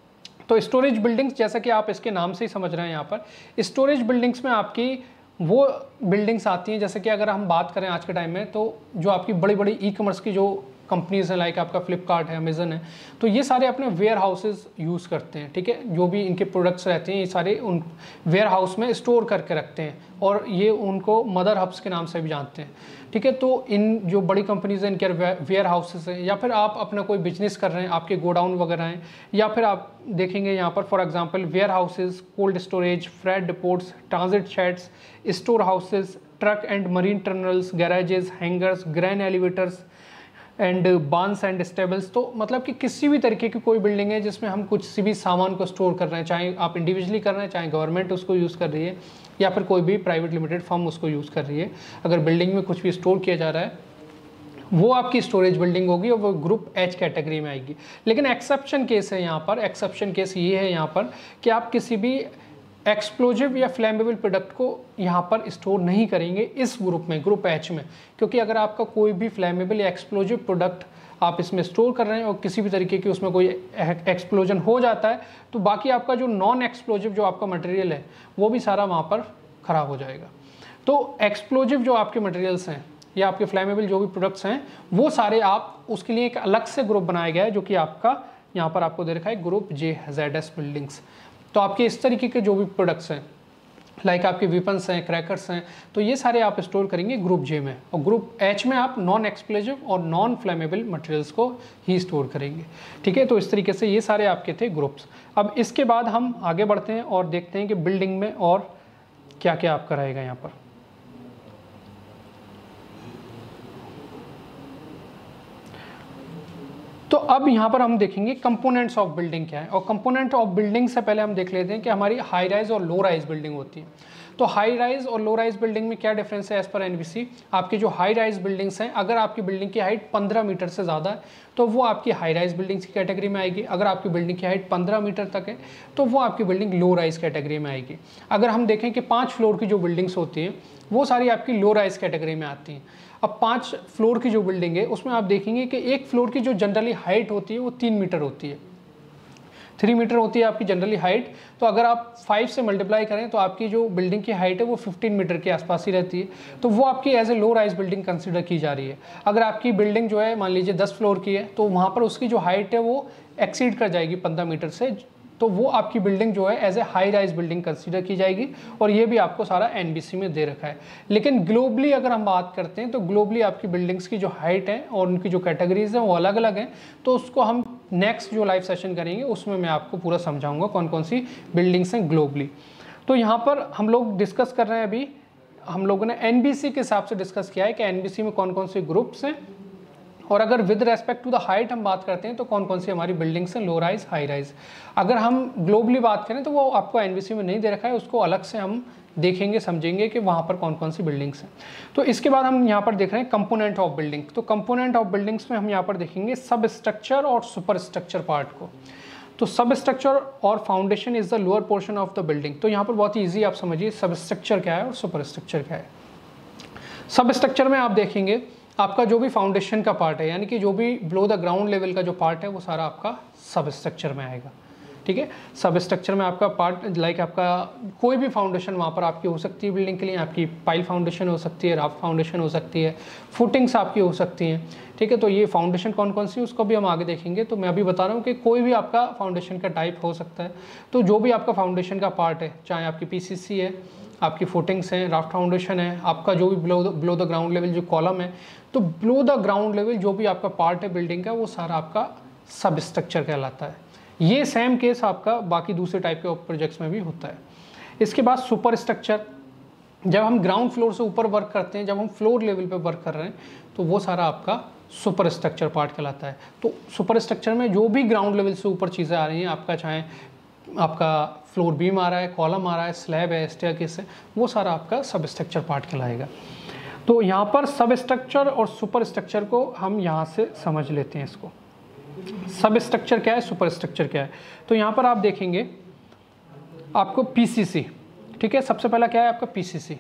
तो स्टोरेज बिल्डिंग्स जैसा कि आप इसके नाम से ही समझ रहे हैं, यहाँ पर स्टोरेज बिल्डिंग्स में आपकी वो बिल्डिंग्स आती हैं, जैसे कि अगर हम बात करें आज के टाइम में, तो जो आपकी बड़ी बड़ी ई कॉमर्स की जो कंपनीज हैं, लाइक आपका फ्लिपकार्ट है, अमेजन है, तो ये सारे अपने वेयर हाउसेज यूज़ करते हैं। ठीक है, जो भी इनके प्रोडक्ट्स रहते हैं ये सारे उन वेयर हाउस में स्टोर करके रखते हैं, और ये उनको मदर हब्स के नाम से भी जानते हैं। ठीक है, तो इन जो बड़ी कंपनीज हैं इनके वेयर हाउसेज हैं, या फिर आप अपना कोई बिजनेस कर रहे हैं, आपके गोडाउन वगैरह हैं, या फिर आप देखेंगे यहाँ पर for example warehouses, cold storage, freight depots, transit sheds, storehouses, truck and marine terminals, garages, hangars, grain elevators and barns and stables. तो मतलब कि किसी भी तरीके की कोई बिल्डिंग है जिसमें हम कुछ भी सामान को स्टोर कर रहे हैं, चाहे आप इंडिविजुअली कर रहे हैं, चाहे गवर्नमेंट उसको यूज़ कर रही है, या फिर कोई भी प्राइवेट लिमिटेड फर्म उसको यूज़ कर रही है, अगर बिल्डिंग में कुछ भी स्टोर किया जा रहा है वो आपकी स्टोरेज बिल्डिंग होगी और वो ग्रुप H कैटेगरी में आएगी। लेकिन एक्सेप्शन केस है यहाँ पर, एक्सेप्शन केस ये है यहाँ पर कि आप किसी भी एक्सप्लोजिव या फ्लेमेबल प्रोडक्ट को यहाँ पर स्टोर नहीं करेंगे इस ग्रुप में, ग्रुप H में, क्योंकि अगर आपका कोई भी फ्लेमेबल या एक्सप्लोजिव प्रोडक्ट आप इसमें स्टोर कर रहे हैं और किसी भी तरीके की उसमें कोई एक्सप्लोजन हो जाता है, तो बाकी आपका जो नॉन एक्सप्लोजिव जो आपका मटेरियल है वो भी सारा वहाँ पर ख़राब हो जाएगा। तो एक्सप्लोजिव जो आपके मटेरियल्स हैं या आपके फ्लेमेबल जो भी प्रोडक्ट्स हैं वो सारे आप उसके लिए एक अलग से ग्रुप बनाया गया है, जो कि आपका यहाँ पर आपको दे रखा है ग्रुप J, हैज़ार्डस बिल्डिंग्स। तो आपके इस तरीके के जो भी प्रोडक्ट्स हैं लाइक आपके वेपन्स हैं, क्रैकर्स हैं, तो ये सारे आप स्टोर करेंगे ग्रुप जे में, और ग्रुप एच में आप नॉन एक्सप्लोजिव और नॉन फ्लेमेबल मटेरियल्स को ही स्टोर करेंगे। ठीक है, तो इस तरीके से ये सारे आपके थे ग्रुप्स। अब इसके बाद हम आगे बढ़ते हैं और देखते हैं कि बिल्डिंग में और क्या क्या आपका रहेगा यहाँ पर। तो अब यहाँ पर हम देखेंगे कंपोनेंट्स ऑफ बिल्डिंग क्या है, और कंपोनेंट ऑफ बिल्डिंग से पहले हम देख लेते हैं कि हमारी हाई राइज और लो राइज बिल्डिंग होती है। तो हाई राइज और लो राइज बिल्डिंग में क्या डिफरेंस है एज पर एनबीसी। आपकी जो हाई राइज बिल्डिंग्स हैं, अगर आपकी बिल्डिंग की हाइट 15 मीटर से ज़्यादा है तो वो आपकी हाई राइज बिल्डिंग्स की कैटेगरी में आएगी। अगर आपकी बिल्डिंग की हाइट 15 मीटर तक है तो वो आपकी बिल्डिंग लो राइज कैटेगरी में आएगी। अगर हम देखें कि 5 फ्लोर की जो बिल्डिंग्स होती हैं वो सारी आपकी लो राइज कैटेगरी में आती हैं। अब 5 फ्लोर की जो बिल्डिंग है उसमें आप देखेंगे कि एक फ्लोर की जो जनरली हाइट होती है वो 3 मीटर होती है, 3 मीटर होती है आपकी जनरली हाइट। तो अगर आप 5 से मल्टीप्लाई करें तो आपकी जो बिल्डिंग की हाइट है वो 15 मीटर के आसपास ही रहती है, तो वो आपकी as a low rise building consider की जा रही है। अगर आपकी बिल्डिंग जो है मान लीजिए 10 फ्लोर की है तो वहाँ पर उसकी जो हाइट है वो एक्सीड कर जाएगी 15 मीटर से, तो वो आपकी बिल्डिंग जो है as a high rise building consider की जाएगी, और ये भी आपको सारा एनबीसी में दे रखा है। लेकिन ग्लोबली अगर हम बात करते हैं तो ग्लोबली आपकी बिल्डिंग्स की जो हाइट है और उनकी जो कैटेगरीज हैं वो अलग अलग हैं, तो उसको हम नेक्स्ट जो लाइव सेशन करेंगे उसमें मैं आपको पूरा समझाऊंगा कौन कौन सी बिल्डिंग्स हैं ग्लोबली। तो यहाँ पर हम लोग डिस्कस कर रहे हैं, अभी हम लोगों ने एनबीसी के हिसाब से डिस्कस किया है कि एनबीसी में कौन कौन से ग्रुप्स हैं, और अगर with respect to the height हम बात करते हैं तो कौन कौन सी हमारी बिल्डिंग्स हैं लो राइज हाई राइज। अगर हम ग्लोबली बात करें तो वो आपको एनबीसी में नहीं दे रखा है, उसको अलग से हम देखेंगे समझेंगे कि वहाँ पर कौन कौन सी बिल्डिंग्स हैं। तो इसके बाद हम यहाँ पर देख रहे हैं कंपोनेंट ऑफ बिल्डिंग। तो कंपोनेंट ऑफ बिल्डिंग्स में हम यहाँ पर देखेंगे सब स्ट्रक्चर और सुपर स्ट्रक्चर पार्ट को। तो सब स्ट्रक्चर और foundation is the lower portion of the building. तो यहाँ पर बहुत ही ईजी आप समझिए सब स्ट्रक्चर क्या है और सुपर स्ट्रक्चर क्या है। सब स्ट्रक्चर में आप देखेंगे आपका जो भी फाउंडेशन का पार्ट है, यानी कि जो भी बिलो द ग्राउंड लेवल का जो पार्ट है वो सारा आपका सब स्ट्रक्चर में आएगा। ठीक है, सब स्ट्रक्चर में आपका पार्ट लाइक आपका कोई भी फाउंडेशन वहाँ पर आपकी हो सकती है बिल्डिंग के लिए, आपकी पाइल फाउंडेशन हो सकती है, राफ्ट फाउंडेशन हो सकती है, फुटिंग्स आपकी हो सकती हैं। ठीक है, तो ये फाउंडेशन कौन कौन सी है उसको भी हम आगे देखेंगे। तो मैं अभी बता रहा हूँ कि कोई भी आपका फाउंडेशन का टाइप हो सकता है। तो जो भी आपका फाउंडेशन का पार्ट है, चाहे आपकी पीसीसी है, आपकी फुटिंग्स हैं, राफ्ट फाउंडेशन है, आपका जो भी बिलो द ग्राउंड लेवल जो कॉलम है, तो बिलो द ग्राउंड लेवल जो भी आपका पार्ट है बिल्डिंग का वो सारा आपका सब स्ट्रक्चर कहलाता है। ये सेम केस आपका बाकी दूसरे टाइप के प्रोजेक्ट्स में भी होता है। इसके बाद सुपर स्ट्रक्चर, जब हम ग्राउंड फ्लोर से ऊपर वर्क करते हैं, जब हम फ्लोर लेवल पे वर्क कर रहे हैं तो वो सारा आपका सुपर स्ट्रक्चर पार्ट कहलाता है। तो सुपर स्ट्रक्चर में जो भी ग्राउंड लेवल से ऊपर चीज़ें आ रही हैं, आपका चाहे आपका फ्लोर बीम आ रहा है, कॉलम आ रहा है, स्लैब है, स्टेयरकेस है, वो सारा आपका सब स्ट्रक्चर पार्ट कहलाएगा। तो यहाँ पर सब स्ट्रक्चर और सुपर स्ट्रक्चर को हम यहाँ से समझ लेते हैं इसको। सब स्ट्रक्चर क्या है, सुपर स्ट्रक्चर क्या है। तो यहाँ पर आप देखेंगे आपको पीसीसी, ठीक है, सबसे पहला क्या है आपका पीसीसी।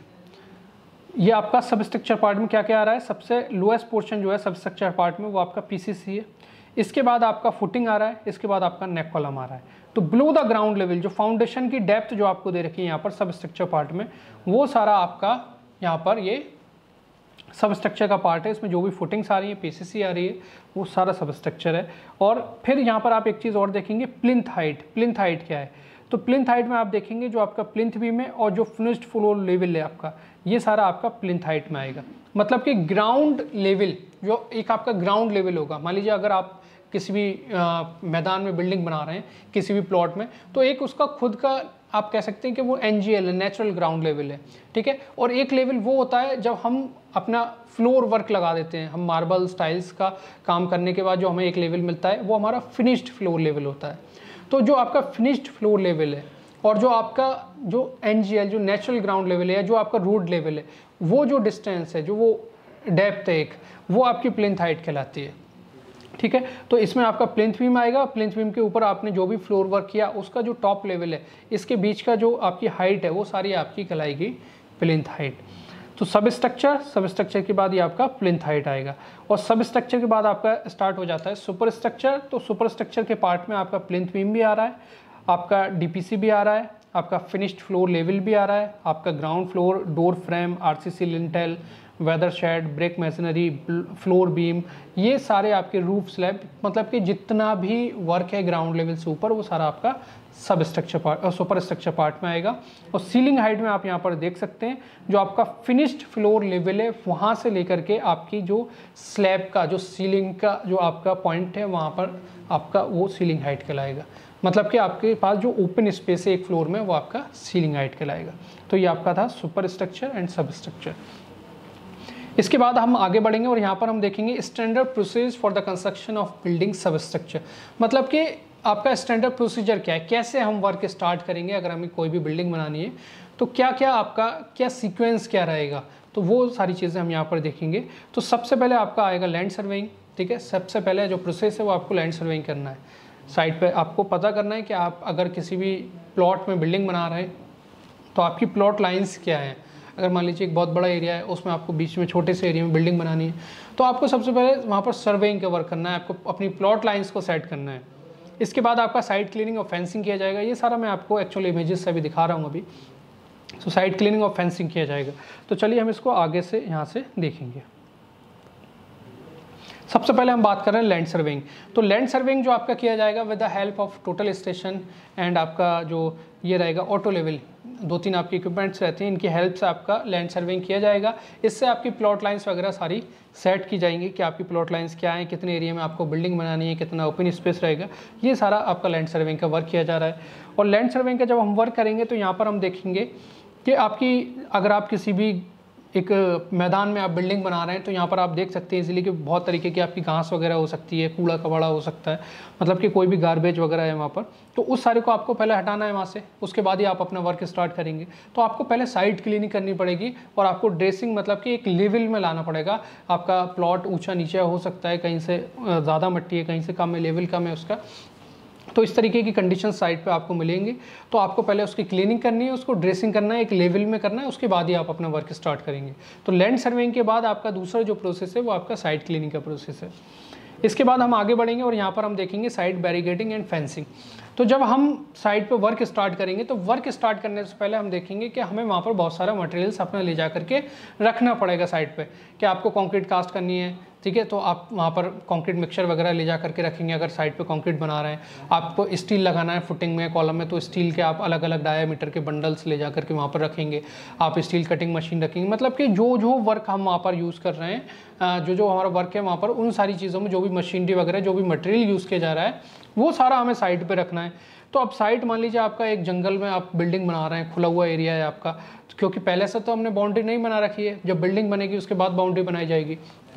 ये आपका सब स्ट्रक्चर पार्ट में क्या क्या आ रहा है, सबसे लोएस्ट पोर्शन जो है सब स्ट्रक्चर पार्ट में वो आपका पीसीसी है। इसके बाद आपका फुटिंग आ रहा है, इसके बाद आपका नेक कॉलम आ रहा है। तो बिलो द ग्राउंड लेवल जो फाउंडेशन की डेप्थ जो आपको दे रखी है यहाँ पर सब स्ट्रक्चर पार्ट में, वो सारा आपका यहाँ पर ये सब स्ट्रक्चर का पार्ट है। इसमें जो भी फुटिंग्स आ रही है, पीसीसी आ रही है, वो सारा सब स्ट्रक्चर है। और फिर यहाँ पर आप एक चीज़ और देखेंगे, प्लिंथ हाइट। प्लिंथ हाइट क्या है, तो प्लिंथ हाइट में आप देखेंगे जो आपका प्लिंथ बीम है और जो फिनिश्ड फ्लोर लेवल है आपका, ये सारा आपका प्लिंथ हाइट में आएगा। मतलब कि ग्राउंड लेवल जो एक आपका ग्राउंड लेवल होगा, मान लीजिए अगर आप किसी भी मैदान में बिल्डिंग बना रहे हैं किसी भी प्लॉट में, तो एक उसका खुद का आप कह सकते हैं कि वो एनजीएल है, नेचुरल ग्राउंड लेवल है। ठीक है, और एक लेवल वो होता है जब हम अपना फ्लोर वर्क लगा देते हैं, हम मार्बल टाइल्स का काम करने के बाद जो हमें एक लेवल मिलता है वो हमारा फिनिश्ड फ्लोर लेवल होता है। तो जो आपका फिनिश्ड फ्लोर लेवल है और जो आपका जो एनजीएल जो नेचुरल ग्राउंड लेवल है, जो आपका रोड लेवल है, वो जो डिस्टेंस है, जो वो डेप्थ है एक, वो आपकी प्लिंथ हाइट कहलाती है। ठीक है, तो इसमें आपका प्लिंथ बीम आएगा, प्लिंथ बीम के ऊपर आपने जो भी फ्लोर वर्क किया उसका जो टॉप लेवल है, इसके बीच का जो आपकी हाइट है वो सारी आपकी कहलाएगी प्लिंथ हाइट। तो सब स्ट्रक्चर के बाद ये आपका प्लिंथ हाइट आएगा, और सब स्ट्रक्चर के बाद आपका स्टार्ट हो जाता है सुपर स्ट्रक्चर। तो सुपर स्ट्रक्चर के पार्ट में आपका प्लिंथ बीम भी आ रहा है, आपका डीपीसी भी आ रहा है, आपका फिनिश्ड फ्लोर लेवल भी आ रहा है, आपका ground floor, door frame, RCC lintel, weather shed, brick masonry, floor beam, ये सारे आपके रूफ स्लैब, मतलब कि जितना भी वर्क है ग्राउंड लेवल से ऊपर वो सारा आपका सब स्ट्रक्चर पार्ट और सुपर स्ट्रक्चर पार्ट में आएगा। और सीलिंग हाइट में आप यहाँ पर देख सकते हैं जो आपका फिनिश्ड फ्लोर लेवल है वहाँ से लेकर के आपकी जो स्लैब का जो सीलिंग का जो आपका पॉइंट है वहाँ पर आपका वो सीलिंग हाइट कहलाएगा। मतलब कि आपके पास जो ओपन स्पेस है एक फ्लोर में वो आपका सीलिंग हाइट कहलाएगा। तो ये आपका था superstructure and substructure. इसके बाद हम आगे बढ़ेंगे और यहाँ पर हम देखेंगे standard procedure for the construction of building substructure. मतलब कि आपका स्टैंडर्ड प्रोसीजर क्या है, कैसे हम वर्क स्टार्ट करेंगे अगर हमें कोई भी बिल्डिंग बनानी है तो क्या क्या आपका क्या सीक्वेंस क्या रहेगा, तो वो सारी चीज़ें हम यहाँ पर देखेंगे। तो सबसे पहले आपका आएगा लैंड सर्वेइंग। ठीक है, सबसे पहले जो प्रोसेस है वो आपको लैंड सर्वेइंग करना है। साइट पे आपको पता करना है कि आप अगर किसी भी प्लॉट में बिल्डिंग बना रहे हैं तो आपकी प्लॉट लाइंस क्या है। अगर मान लीजिए एक बहुत बड़ा एरिया है उसमें आपको बीच में छोटे से एरिया में बिल्डिंग बनानी है तो आपको सबसे पहले वहाँ पर सर्वेइंग का वर्क करना है, आपको अपनी प्लॉट लाइंस को सेट करना है। इसके बाद आपका साइट क्लीनिंग और फेंसिंग किया जाएगा। ये सारा मैं आपको एक्चुअली इमेजेस से अभी दिखा रहा हूँ अभी। तो साइट क्लीनिंग और फेंसिंग किया जाएगा। तो चलिए हम इसको आगे से यहाँ से देखेंगे। सबसे पहले हम बात कर रहे हैं लैंड सर्वेइंग। तो लैंड सर्वेइंग जो आपका किया जाएगा with the help of total station and आपका जो ये रहेगा ऑटो लेवल, 2-3 आपके इक्विपमेंट्स रहते हैं, इनकी हेल्प से आपका लैंड सर्वेइंग किया जाएगा। इससे आपकी प्लॉट लाइंस वगैरह सारी सेट की जाएंगी कि आपकी प्लॉट लाइंस क्या है, कितने एरिया में आपको बिल्डिंग बनानी है, कितना ओपन स्पेस रहेगा, ये सारा आपका लैंड सर्वेइंग का वर्क किया जा रहा है। और लैंड सर्वेइंग का जब हम वर्क करेंगे तो यहाँ पर हम देखेंगे कि आपकी अगर आप किसी भी एक मैदान में आप बिल्डिंग बना रहे हैं तो यहाँ पर आप देख सकते हैं इजीली कि बहुत तरीके की आपकी घास वगैरह हो सकती है, कूड़ा कबाड़ा हो सकता है, मतलब कि कोई भी गार्बेज वगैरह है वहाँ पर, तो उस सारे को आपको पहले हटाना है वहाँ से। उसके बाद ही आप अपना वर्क स्टार्ट करेंगे। तो आपको पहले साइट क्लीनिंग करनी पड़ेगी और आपको ड्रेसिंग मतलब कि एक लेवल में लाना पड़ेगा। आपका प्लॉट ऊँचा नीचे हो सकता है, कहीं से ज़्यादा मिट्टी है, कहीं से कम है, लेवल कम है उसका, तो इस तरीके की कंडीशन साइट पे आपको मिलेंगी। तो आपको पहले उसकी क्लीनिंग करनी है, उसको ड्रेसिंग करना है, एक लेवल में करना है, उसके बाद ही आप अपना वर्क स्टार्ट करेंगे। तो लैंड सर्वेइंग के बाद आपका दूसरा जो प्रोसेस है वो आपका साइट क्लीनिंग का प्रोसेस है। इसके बाद हम आगे बढ़ेंगे और यहाँ पर हम देखेंगे साइट बैरिकेडिंग एंड फेंसिंग। तो जब हम साइट पे वर्क स्टार्ट करेंगे तो वर्क स्टार्ट करने से पहले हम देखेंगे कि हमें वहाँ पर बहुत सारा मटेरियल्स अपना ले जा करके रखना पड़ेगा साइट पे। कि आपको कंक्रीट कास्ट करनी है, ठीक है, तो आप वहाँ पर कंक्रीट मिक्सचर वगैरह ले जा करके रखेंगे। अगर साइट पे कंक्रीट बना रहे हैं, आपको स्टील लगाना है फुटिंग में, कॉलम में, तो स्टील के आप अलग अलग डायामीटर के बंडल्स ले जा करके वहाँ पर रखेंगे। आप स्टील कटिंग मशीन रखेंगे। मतलब कि जो जो वर्क हम वहाँ पर यूज़ कर रहे हैं, जो जो हमारा वर्क है वहाँ पर, उन सारी चीज़ों में जो भी मशीनरी वगैरह जो भी मटेरियल यूज़ किया जा रहा है वो सारा हमें साइट पे रखना है। तो अब साइट मान लीजिए आपका एक जंगल में आप बिल्डिंग बना रहे हैं, खुला हुआ एरिया है आपका, क्योंकि पहले से तो हमने बाउंड्री नहीं बना रखी है, जब बिल्डिंग बनेगी उसके बाद बाउंड्री बनाई जाएगी।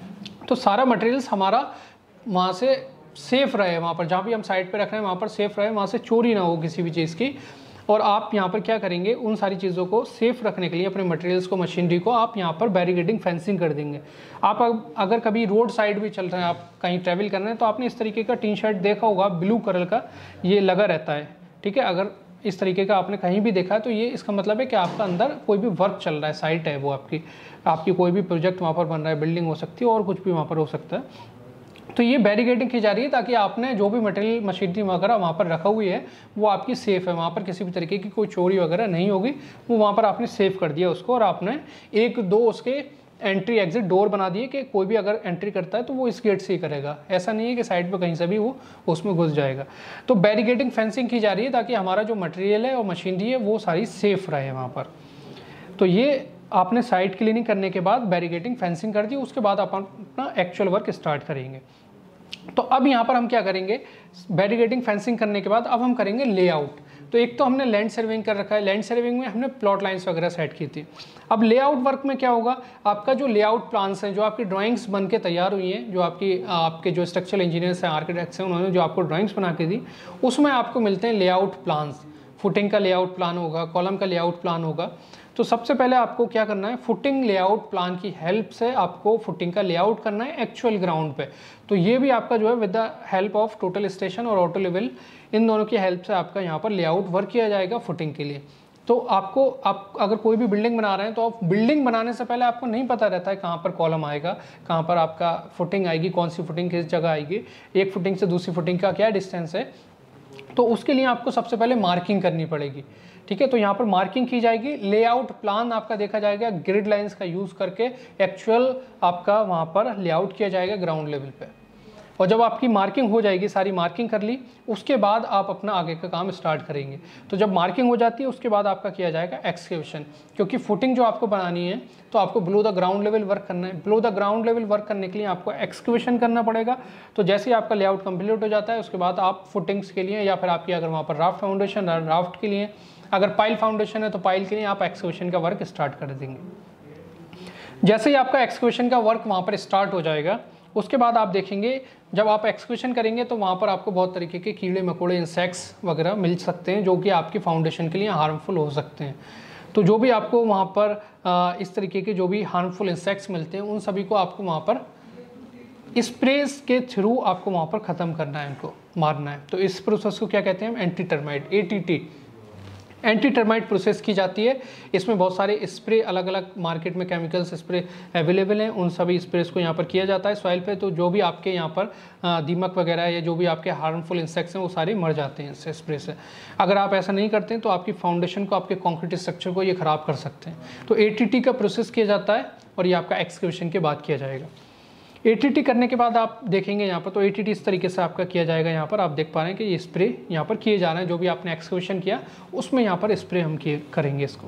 तो सारा मटेरियल्स हमारा वहाँ से सेफ़ रहे, वहाँ पर जहाँ भी हम साइट पे रख रहे हैं वहाँ पर सेफ़ रहे, वहाँ से चोरी ना हो किसी भी चीज़ की। और आप यहाँ पर क्या करेंगे, उन सारी चीज़ों को सेफ़ रखने के लिए अपने मटेरियल्स को, मशीनरी को आप यहाँ पर बैरिकेडिंग फेंसिंग कर देंगे। आप अगर कभी रोड साइड भी चल रहे हैं, आप कहीं ट्रैवल कर रहे हैं, तो आपने इस तरीके का टी शर्ट देखा होगा, ब्लू कलर का ये लगा रहता है, ठीक है। अगर इस तरीके का आपने कहीं भी देखा है तो ये इसका मतलब है कि आपका अंदर कोई भी वर्क चल रहा है, साइट है वो आपकी कोई भी प्रोजेक्ट वहाँ पर बन रहा है, बिल्डिंग हो सकती है और कुछ भी वहाँ पर हो सकता है। तो ये बैरिकेडिंग की जा रही है ताकि आपने जो भी मटेरियल मशीनरी वगैरह वहाँ पर रखा हुई है वो आपकी सेफ़ है, वहाँ पर किसी भी तरीके की कोई चोरी वगैरह नहीं होगी। वो वहाँ पर आपने सेव कर दिया उसको, और आपने 1-2 उसके एंट्री एग्जिट डोर बना दिए कि कोई भी अगर एंट्री करता है तो वो इस गेट से ही करेगा। ऐसा नहीं है कि साइड पे कहीं से भी वो उसमें घुस जाएगा। तो बैरिकेडिंग फेंसिंग की जा रही है ताकि हमारा जो मटेरियल है और मशीनरी है वो सारी सेफ़ रहे वहाँ पर। तो ये आपने साइट क्लीनिंग करने के बाद बैरिकेडिंग फेंसिंग कर दी, उसके बाद आप अपना एक्चुअल वर्क स्टार्ट करेंगे। तो अब यहाँ पर हम क्या करेंगे, बैरिकेडिंग फेंसिंग करने के बाद अब हम करेंगे लेआउट। तो एक तो हमने लैंड सर्वेइंग कर रखा है, लैंड सर्वेइंग में हमने प्लॉट लाइंस वगैरह सेट की थी। अब लेआउट वर्क में क्या होगा, आपका जो लेआउट प्लान्स हैं, जो आपकी ड्राइंग्स बन के तैयार हुई हैं, जो आपके जो स्ट्रक्चरल इंजीनियर्स हैं, आर्किटेक्ट्स हैं, उन्होंने जो आपको ड्राइंग्स बना के दी, उसमें आपको मिलते हैं लेआउट प्लान्स। फुटिंग का लेआउट प्लान होगा, कॉलम का लेआउट प्लान होगा। तो सबसे पहले आपको क्या करना है, फुटिंग लेआउट प्लान की हेल्प से आपको फुटिंग का लेआउट करना है एक्चुअल ग्राउंड पे। तो ये भी आपका जो है with the help of total station और ऑटो लेवल, इन दोनों की हेल्प से आपका यहाँ पर लेआउट वर्क किया जाएगा फुटिंग के लिए। तो आप अगर कोई भी बिल्डिंग बना रहे हैं तो आप बिल्डिंग बनाने से पहले आपको नहीं पता रहता है कहाँ पर कॉलम आएगा, कहाँ पर आपका फुटिंग आएगी, कौन सी फुटिंग किस जगह आएगी, एक फुटिंग से दूसरी फुटिंग का क्या डिस्टेंस है, तो उसके लिए आपको सबसे पहले मार्किंग करनी पड़ेगी, ठीक है। तो यहाँ पर मार्किंग की जाएगी, लेआउट प्लान आपका देखा जाएगा, ग्रिड लाइंस का यूज़ करके एक्चुअल आपका वहाँ पर लेआउट किया जाएगा ग्राउंड लेवल पे। और जब आपकी मार्किंग हो जाएगी, सारी मार्किंग कर ली, उसके बाद आप अपना आगे का काम स्टार्ट करेंगे। तो जब मार्किंग हो जाती है उसके बाद आपका किया जाएगा एक्सकेवेशन, क्योंकि फुटिंग जो आपको बनानी है तो आपको below the ground level work करना है। Below the ground level work करने के लिए आपको एक्सकेवेशन करना पड़ेगा। तो जैसे ही आपका लेआउट कंप्लीट हो जाता है उसके बाद आप फुटिंग्स के लिए, या फिर आपकी अगर वहाँ पर राफ्ट फाउंडेशन, राफ्ट के लिए, अगर पाइल फाउंडेशन है तो पाइल के लिए आप एक्सकेवेशन का वर्क स्टार्ट कर देंगे। जैसे ही आपका एक्सकेवेशन का वर्क वहाँ पर स्टार्ट हो जाएगा उसके बाद आप देखेंगे जब आप एक्सकेवेशन करेंगे तो वहाँ पर आपको बहुत तरीके के कीड़े मकोड़े, इंसेक्ट्स वगैरह मिल सकते हैं जो कि आपकी फाउंडेशन के लिए हार्मफुल हो सकते हैं। तो जो भी आपको वहाँ पर इस तरीके के जो भी हार्मफुल इंसेक्ट्स मिलते हैं उन सभी को आपको वहाँ पर स्प्रेस के थ्रू आपको वहाँ पर ख़त्म करना है, इनको मारना है। तो इस प्रोसेस को क्या कहते हैं हम? Anti termite, ATT, anti termite process की जाती है। इसमें बहुत सारे स्प्रे, अलग अलग मार्केट में केमिकल्स स्प्रे अवेलेबल हैं, उन सभी स्प्रेस को यहाँ पर किया जाता है सॉइल पे। तो जो भी आपके यहाँ पर दीमक वगैरह या जो भी आपके हार्मफुल इंसेक्ट्स हैं वो सारे मर जाते हैं इससे, स्प्रे से। अगर आप ऐसा नहीं करते हैं तो आपकी फाउंडेशन को, आपके कॉन्क्रीट स्ट्रक्चर को ये ख़राब कर सकते हैं। तो ATT का प्रोसेस किया जाता है और ये आपका एक्सकेवेशन के बाद किया जाएगा। ATT करने के बाद आप देखेंगे यहाँ पर, तो ATT इस तरीके से आपका किया जाएगा। यहाँ पर आप देख पा रहे हैं कि ये स्प्रे यहाँ पर किए जा रहे हैं, जो भी आपने एक्सकेवेशन किया उसमें यहाँ पर स्प्रे हम करेंगे इसको।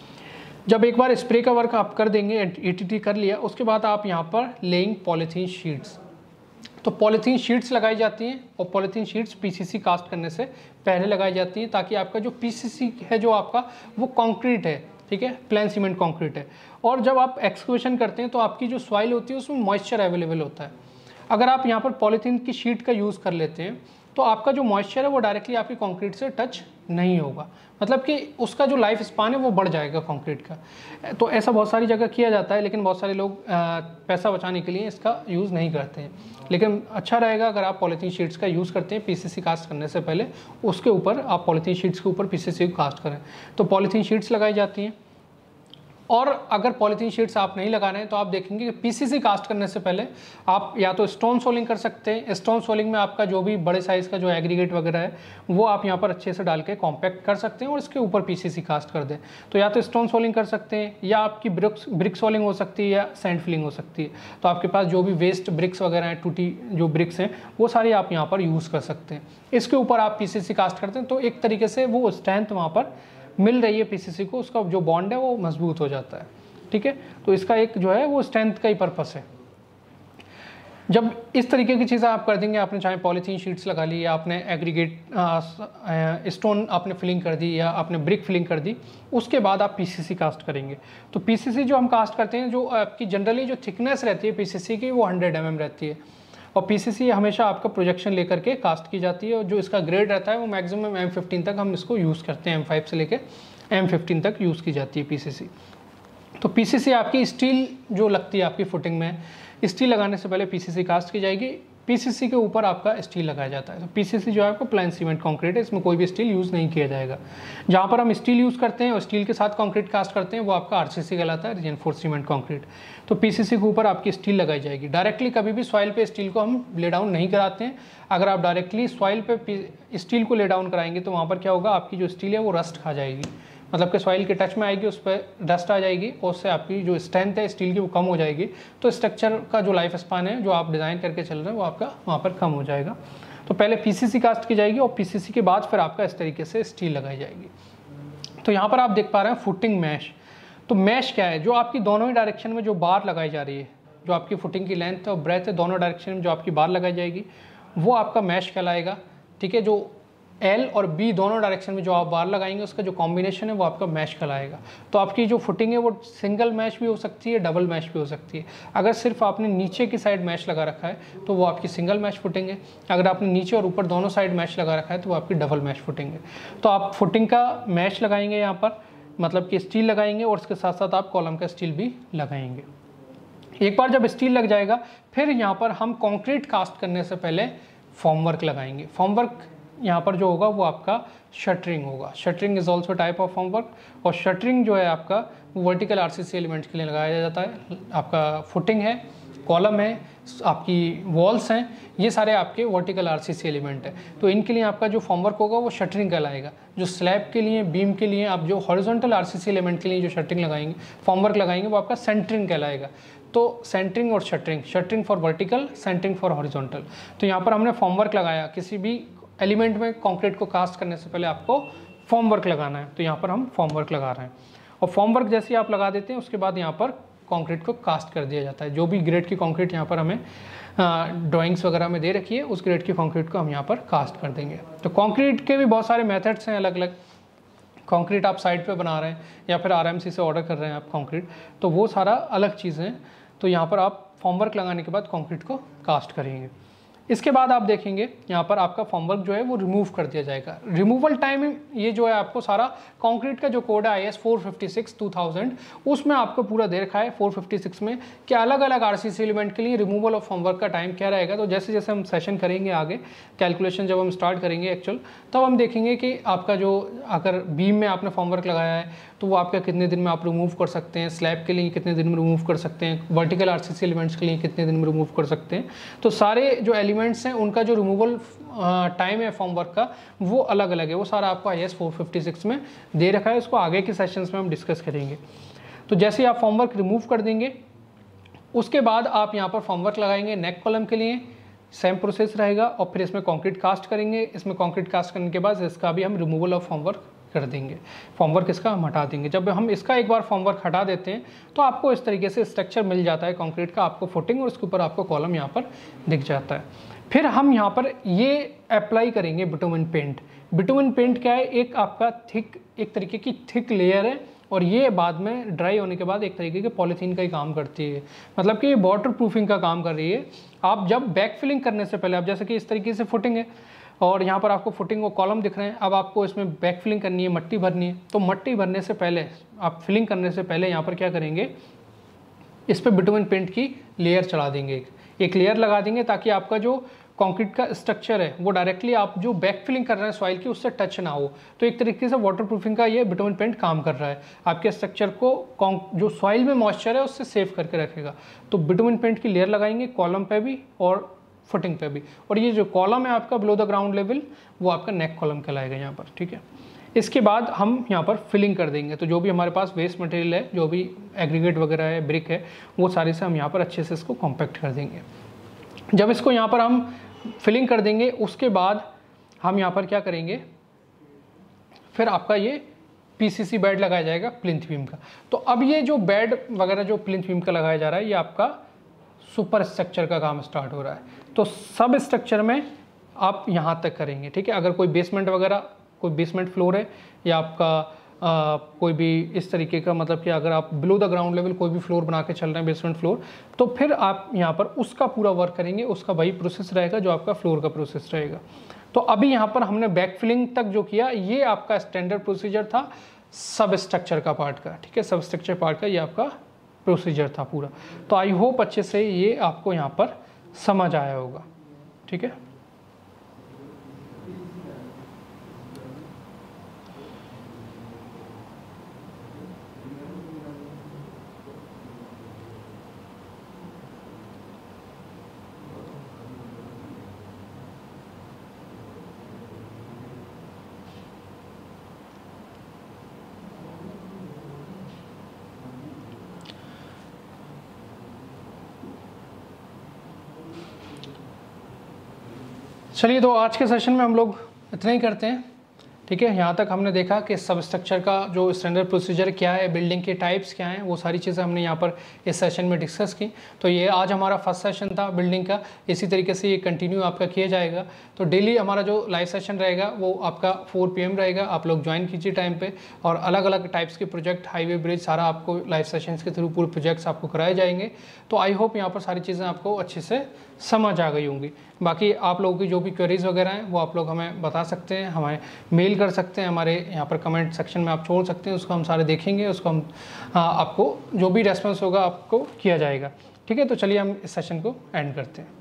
जब एक बार स्प्रे का वर्क आप कर देंगे, ATT कर लिया, उसके बाद आप यहाँ पर लेइंग पॉलीथीन शीट्स, तो पॉलीथीन शीट्स लगाई जाती हैं और पॉलीथीन शीट्स PCC कास्ट करने से पहले लगाई जाती हैं, ताकि आपका जो PCC है जो आपका वो कंक्रीट है, ठीक है, प्लेन सीमेंट कंक्रीट है। और जब आप एक्सकेवेशन करते हैं तो आपकी जो सॉइल होती है उसमें मॉइस्चर अवेलेबल होता है। अगर आप यहाँ पर पॉलीथीन की शीट का यूज़ कर लेते हैं तो आपका जो मॉइस्चर है वो डायरेक्टली आपकी कंक्रीट से टच नहीं होगा, मतलब कि उसका जो लाइफ स्पान है वो बढ़ जाएगा कंक्रीट का। तो ऐसा बहुत सारी जगह किया जाता है, लेकिन बहुत सारे लोग पैसा बचाने के लिए इसका यूज़ नहीं करते हैं। लेकिन अच्छा रहेगा अगर आप पॉलीथीन शीट्स का यूज़ करते हैं PCC कास्ट करने से पहले, उसके ऊपर आप पॉलीथीन शीट्स के ऊपर PCC कास्ट करें। तो पॉलीथीन शीट्स लगाई जाती हैं। और अगर पॉलीथीन शीट्स आप नहीं लगा रहे हैं तो आप देखेंगे कि PCC कास्ट करने से पहले आप या तो स्टोन सोलिंग कर सकते हैं। स्टोन सोलिंग में आपका जो भी बड़े साइज़ का जो एग्रीगेट वगैरह है वो आप यहाँ पर अच्छे से डाल के कॉम्पैक्ट कर सकते हैं और इसके ऊपर PCC कास्ट कर दें। तो या तो स्टोन सोलिंग कर सकते हैं, या आपकी ब्रिक सोलिंग हो सकती है, या सैंड फिलिंग हो सकती है। तो आपके पास जो भी वेस्ट ब्रिक्स वगैरह हैं, टूटी जो ब्रिक्स हैं, वो सारी आप यहाँ पर यूज़ कर सकते हैं। इसके ऊपर आप PCC कास्ट करते हैं तो एक तरीके से वो स्ट्रेंथ वहाँ पर मिल रही है PCC को, उसका जो बॉन्ड है वो मजबूत हो जाता है, ठीक है। तो इसका एक जो है वो स्ट्रेंथ का ही पर्पस है। जब इस तरीके की चीज़ें आप कर देंगे, आपने चाहे पॉलीथीन शीट्स लगा ली, या आपने एग्रीगेट स्टोन आपने फिलिंग कर दी, या आपने ब्रिक फिलिंग कर दी, उसके बाद आप PCC कास्ट करेंगे। तो PCC जो हम कास्ट करते हैं, जो आपकी जनरली जो थिकनेस रहती है PCC की वो 100 mm रहती है, और PCC हमेशा आपका प्रोजेक्शन लेकर के कास्ट की जाती है। और जो इसका ग्रेड रहता है वो मैक्सिमम M15 तक हम इसको यूज़ करते हैं, M5 से लेकर M15 तक यूज़ की जाती है PCC। तो PCC आपकी स्टील जो लगती है आपकी फुटिंग में, स्टील लगाने से पहले PCC कास्ट की जाएगी। PCC के ऊपर आपका स्टील लगाया जाता है। तो PCC जो है आपको प्लेन सीमेंट कंक्रीट है, इसमें कोई भी स्टील यूज़ नहीं किया जाएगा। जहाँ पर हम स्टील यूज़ करते हैं और स्टील के साथ कंक्रीट कास्ट करते हैं वो आपका RCC कहलाता है, रीइंफोर्स्ड सीमेंट कंक्रीट। तो PCC के ऊपर आपकी स्टील लगाई जाएगी। डायरेक्टली कभी भी सॉइल पे स्टील को हम ले डाउन नहीं कराते हैं। अगर आप डायरेक्टली सॉइल पे स्टील को ले डाउन कराएंगे तो वहाँ पर क्या होगा, आपकी जो स्टील है वो रस्ट खा जाएगी, मतलब कि सॉइल के टच में आएगी, उस पर डस्ट आ जाएगी और उससे आपकी जो स्ट्रेंथ है स्टील की वो कम हो जाएगी। तो स्ट्रक्चर का जो लाइफ स्पान है जो आप डिज़ाइन करके चल रहे हैं वो आपका वहाँ पर कम हो जाएगा। तो पहले PCC कास्ट की जाएगी और PCC के बाद फिर आपका इस तरीके से स्टील लगाई जाएगी। तो यहाँ पर आप देख पा रहे हैं फुटिंग मैश। तो मैश क्या है, जो आपकी दोनों ही डायरेक्शन में जो बार लगाई जा रही है, जो आपकी फुटिंग की लेंथ और ब्रेथ है, दोनों डायरेक्शन में जो आपकी बार लगाई जाएगी वो आपका मैश कहलाएगा, ठीक है। जो L और B दोनों डायरेक्शन में जो आप बार लगाएंगे उसका जो कॉम्बिनेशन है वो आपका मैश कहलाएगा। तो आपकी जो फुटिंग है वो सिंगल मैश भी हो सकती है, डबल मैश भी हो सकती है। अगर सिर्फ आपने नीचे की साइड मैश लगा रखा है तो वो आपकी सिंगल मैश फुटिंग है। अगर आपने नीचे और ऊपर दोनों साइड मैश लगा रखा है तो वो आपकी डबल मैश फुटिंग है। तो आप फुटिंग का मैश लगाएंगे यहाँ पर, मतलब कि स्टील लगाएंगे और उसके साथ साथ आप कॉलम का स्टील भी लगाएंगे। एक बार जब स्टील लग जाएगा फिर यहाँ पर हम कॉन्क्रीट कास्ट करने से पहले फॉर्मवर्क लगाएंगे। फॉर्मवर्क यहाँ पर जो होगा वो आपका शटरिंग होगा। Shuttering is also type of formwork, और शटरिंग जो है आपका वो वर्टिकल RCC एलिमेंट्स के लिए लगाया जाता है। आपका फुटिंग है, कॉलम है, आपकी वॉल्स हैं, ये सारे आपके वर्टिकल आरसीसी एलिमेंट है। तो इनके लिए आपका जो फॉर्मवर्क होगा वो शटरिंग कहलाएगा। जो स्लैब के लिए, बीम के लिए आप जो हॉरिजॉन्टल आरसीसी एलिमेंट के लिए जो शटरिंग लगाएंगे, फॉर्मवर्क लगाएंगे, वो आपका सेंटरिंग कहलाएगा। तो सेंटरिंग और shuttering, shuttering for vertical, centring for horizontal. तो यहाँ पर हमने फॉर्मवर्क लगाया, किसी भी एलिमेंट में कंक्रीट को कास्ट करने से पहले आपको फॉर्मवर्क लगाना है। तो यहाँ पर हम फॉर्मवर्क लगा रहे हैं, और फॉर्मवर्क जैसे आप लगा देते हैं उसके बाद यहाँ पर कंक्रीट को कास्ट कर दिया जाता है। जो भी ग्रेड की कंक्रीट यहाँ पर हमें ड्राइंग्स वगैरह में दे रखी है, उस ग्रेड की कंक्रीट को हम यहाँ पर कास्ट कर देंगे। तो कंक्रीट के भी बहुत सारे मेथड्स हैं अलग अलग। कंक्रीट आप साइड पे बना रहे हैं या फिर आरएमसी से ऑर्डर कर रहे हैं आप कंक्रीट, तो वो सारा अलग चीज़ें हैं। तो यहाँ पर आप फॉर्मवर्क लगाने के बाद कंक्रीट को कास्ट करेंगे। इसके बाद आप देखेंगे यहाँ पर आपका फॉर्मवर्क जो है वो रिमूव कर दिया जाएगा। रिमूवल टाइम ये जो है आपको सारा कंक्रीट का जो कोड है IS 456/2000, उसमें आपको पूरा दे रखा है 456 में कि अलग अलग आरसीसी एलिमेंट के लिए रिमूवल ऑफ फॉर्मवर्क का टाइम क्या रहेगा। तो जैसे जैसे हम सेशन करेंगे आगे, कैलकुलेशन जब हम स्टार्ट करेंगे एक्चुअल, तब हम देखेंगे कि आपका जो अगर बीम में आपने फॉर्मवर्क लगाया है तो वो आपका कितने दिन में आप रिमूव कर सकते हैं, स्लैब के लिए कितने दिन में रिमूव कर सकते हैं, वर्टिकल आरसीसी एलिमेंट्स के लिए कितने दिन में रिमूव कर सकते हैं। तो सारे जो एलिमेंट्स हैं उनका जो रिमूवल टाइम है फॉर्मवर्क का वो अलग अलग है। वो सारा आपको IS 456 में दे रखा है, उसको आगे के सेशंस में हम डिस्कस करेंगे। तो जैसे ही आप फॉर्मवर्क रिमूव कर देंगे, उसके बाद आप यहाँ पर फॉर्मवर्क लगाएंगे नेक कॉलम के लिए, सेम प्रोसेस रहेगा, और फिर इसमें कंक्रीट कास्ट करेंगे। इसमें कंक्रीट कास्ट करने के बाद इसका भी हम रिमूवल ऑफ फॉर्मवर्क कर देंगे, फॉर्मवर्क इसका हम हटा देंगे। जब हम इसका एक बार फॉर्मवर्क हटा देते हैं तो आपको इस तरीके से स्ट्रक्चर मिल जाता है कंक्रीट का, आपको फुटिंग, और उसके ऊपर आपको कॉलम यहाँ पर दिख जाता है। फिर हम यहाँ पर ये अप्लाई करेंगे बिटुमेन पेंट। बिटुमेन पेंट क्या है? एक आपका थिक, एक तरीके की थिक लेयर है, और ये बाद में ड्राई होने के बाद एक तरीके के पॉलीथीन का ही काम करती है, मतलब कि ये वाटर प्रूफिंग का काम कर रही है। आप जब बैक फिलिंग करने से पहले, आप जैसे कि इस तरीके से फुटिंग है और यहाँ पर आपको फुटिंग और कॉलम दिख रहे हैं, अब आपको इसमें बैक फिलिंग करनी है, मट्टी भरनी है। तो मट्टी भरने से पहले, आप फिलिंग करने से पहले यहाँ पर क्या करेंगे, इस पर बिटुमेन पेंट की लेयर चढ़ा देंगे, एक लेयर लगा देंगे, ताकि आपका जो कंक्रीट का स्ट्रक्चर है वो डायरेक्टली आप जो बैक फिलिंग कर रहे हैं सॉइल की, उससे टच ना हो। तो एक तरीके से वाटर प्रूफिंग का ये बिटुमेन पेंट काम कर रहा है, आपके स्ट्रक्चर को जो सॉइल में मॉइस्चर है उससे सेव करके रखेगा। तो बिटुमेन पेंट की लेयर लगाएंगे कॉलम पे भी और फुटिंग पे भी, और ये जो कॉलम है आपका बिलो द ग्राउंड लेवल, वो आपका नेक कॉलम कहलाएगा यहाँ पर, ठीक है। इसके बाद हम यहाँ पर फिलिंग कर देंगे। तो जो भी हमारे पास वेस्ट मटेरियल है, जो भी एग्रीगेट वगैरह है, ब्रिक है, वो सारे से हम यहाँ पर अच्छे से इसको कॉम्पैक्ट कर देंगे। जब इसको यहाँ पर हम फिलिंग कर देंगे, उसके बाद हम यहाँ पर क्या करेंगे, फिर आपका ये PCC बेड लगाया जाएगा प्लिंथ बीम का। तो अब ये जो बेड वगैरह जो प्लिंथ बीम का लगाया जा रहा है, ये आपका सुपर स्ट्रक्चर का काम स्टार्ट हो रहा है। तो सब स्ट्रक्चर में आप यहाँ तक करेंगे, ठीक है। अगर कोई बेसमेंट वगैरह, कोई बेसमेंट फ्लोर है, या आपका कोई भी इस तरीके का, मतलब कि अगर आप बिलो द ग्राउंड लेवल कोई भी फ्लोर बना के चल रहे हैं, बेसमेंट फ्लोर, तो फिर आप यहाँ पर उसका पूरा वर्क करेंगे, उसका वही प्रोसेस रहेगा जो आपका फ्लोर का प्रोसेस रहेगा। तो अभी यहाँ पर हमने बैक फिलिंग तक जो किया, ये आपका स्टैंडर्ड प्रोसीजर था सब स्ट्रक्चर का पार्ट का, ठीक है। सब स्ट्रक्चर पार्ट का ये आपका प्रोसीजर था पूरा। तो आई होप अच्छे से ये आपको यहाँ पर समझ आया होगा, ठीक है। चलिए, तो आज के सेशन में हम लोग इतना ही करते हैं, ठीक है। यहाँ तक हमने देखा कि सब स्ट्रक्चर का जो स्टैंडर्ड प्रोसीजर क्या है, बिल्डिंग के टाइप्स क्या हैं, वो सारी चीज़ें हमने यहाँ पर इस सेशन में डिस्कस की। तो ये आज हमारा फर्स्ट सेशन था बिल्डिंग का। इसी तरीके से ये कंटिन्यू आपका किया जाएगा। तो डेली हमारा जो लाइव सेशन रहेगा वो आपका 4 PM रहेगा। आप लोग ज्वाइन कीजिए टाइम पे, और अलग अलग टाइप्स के प्रोजेक्ट, हाईवे ब्रिज, सारा आपको लाइव सेशंस के थ्रू पूरे प्रोजेक्ट्स आपको कराए जाएंगे। तो आई होप यहाँ पर सारी चीज़ें आपको अच्छे से समझ आ गई होंगी। बाकी आप लोगों की जो भी क्वेरीज वगैरह हैं वो आप लोग हमें बता सकते हैं, हमें मेल कर सकते हैं, हमारे यहाँ पर कमेंट सेक्शन में आप छोड़ सकते हैं, उसको हम सारे देखेंगे, उसको हम आपको जो भी रेस्पॉन्स होगा आपको किया जाएगा, ठीक है। तो चलिए हम इस सेशन को एंड करते हैं।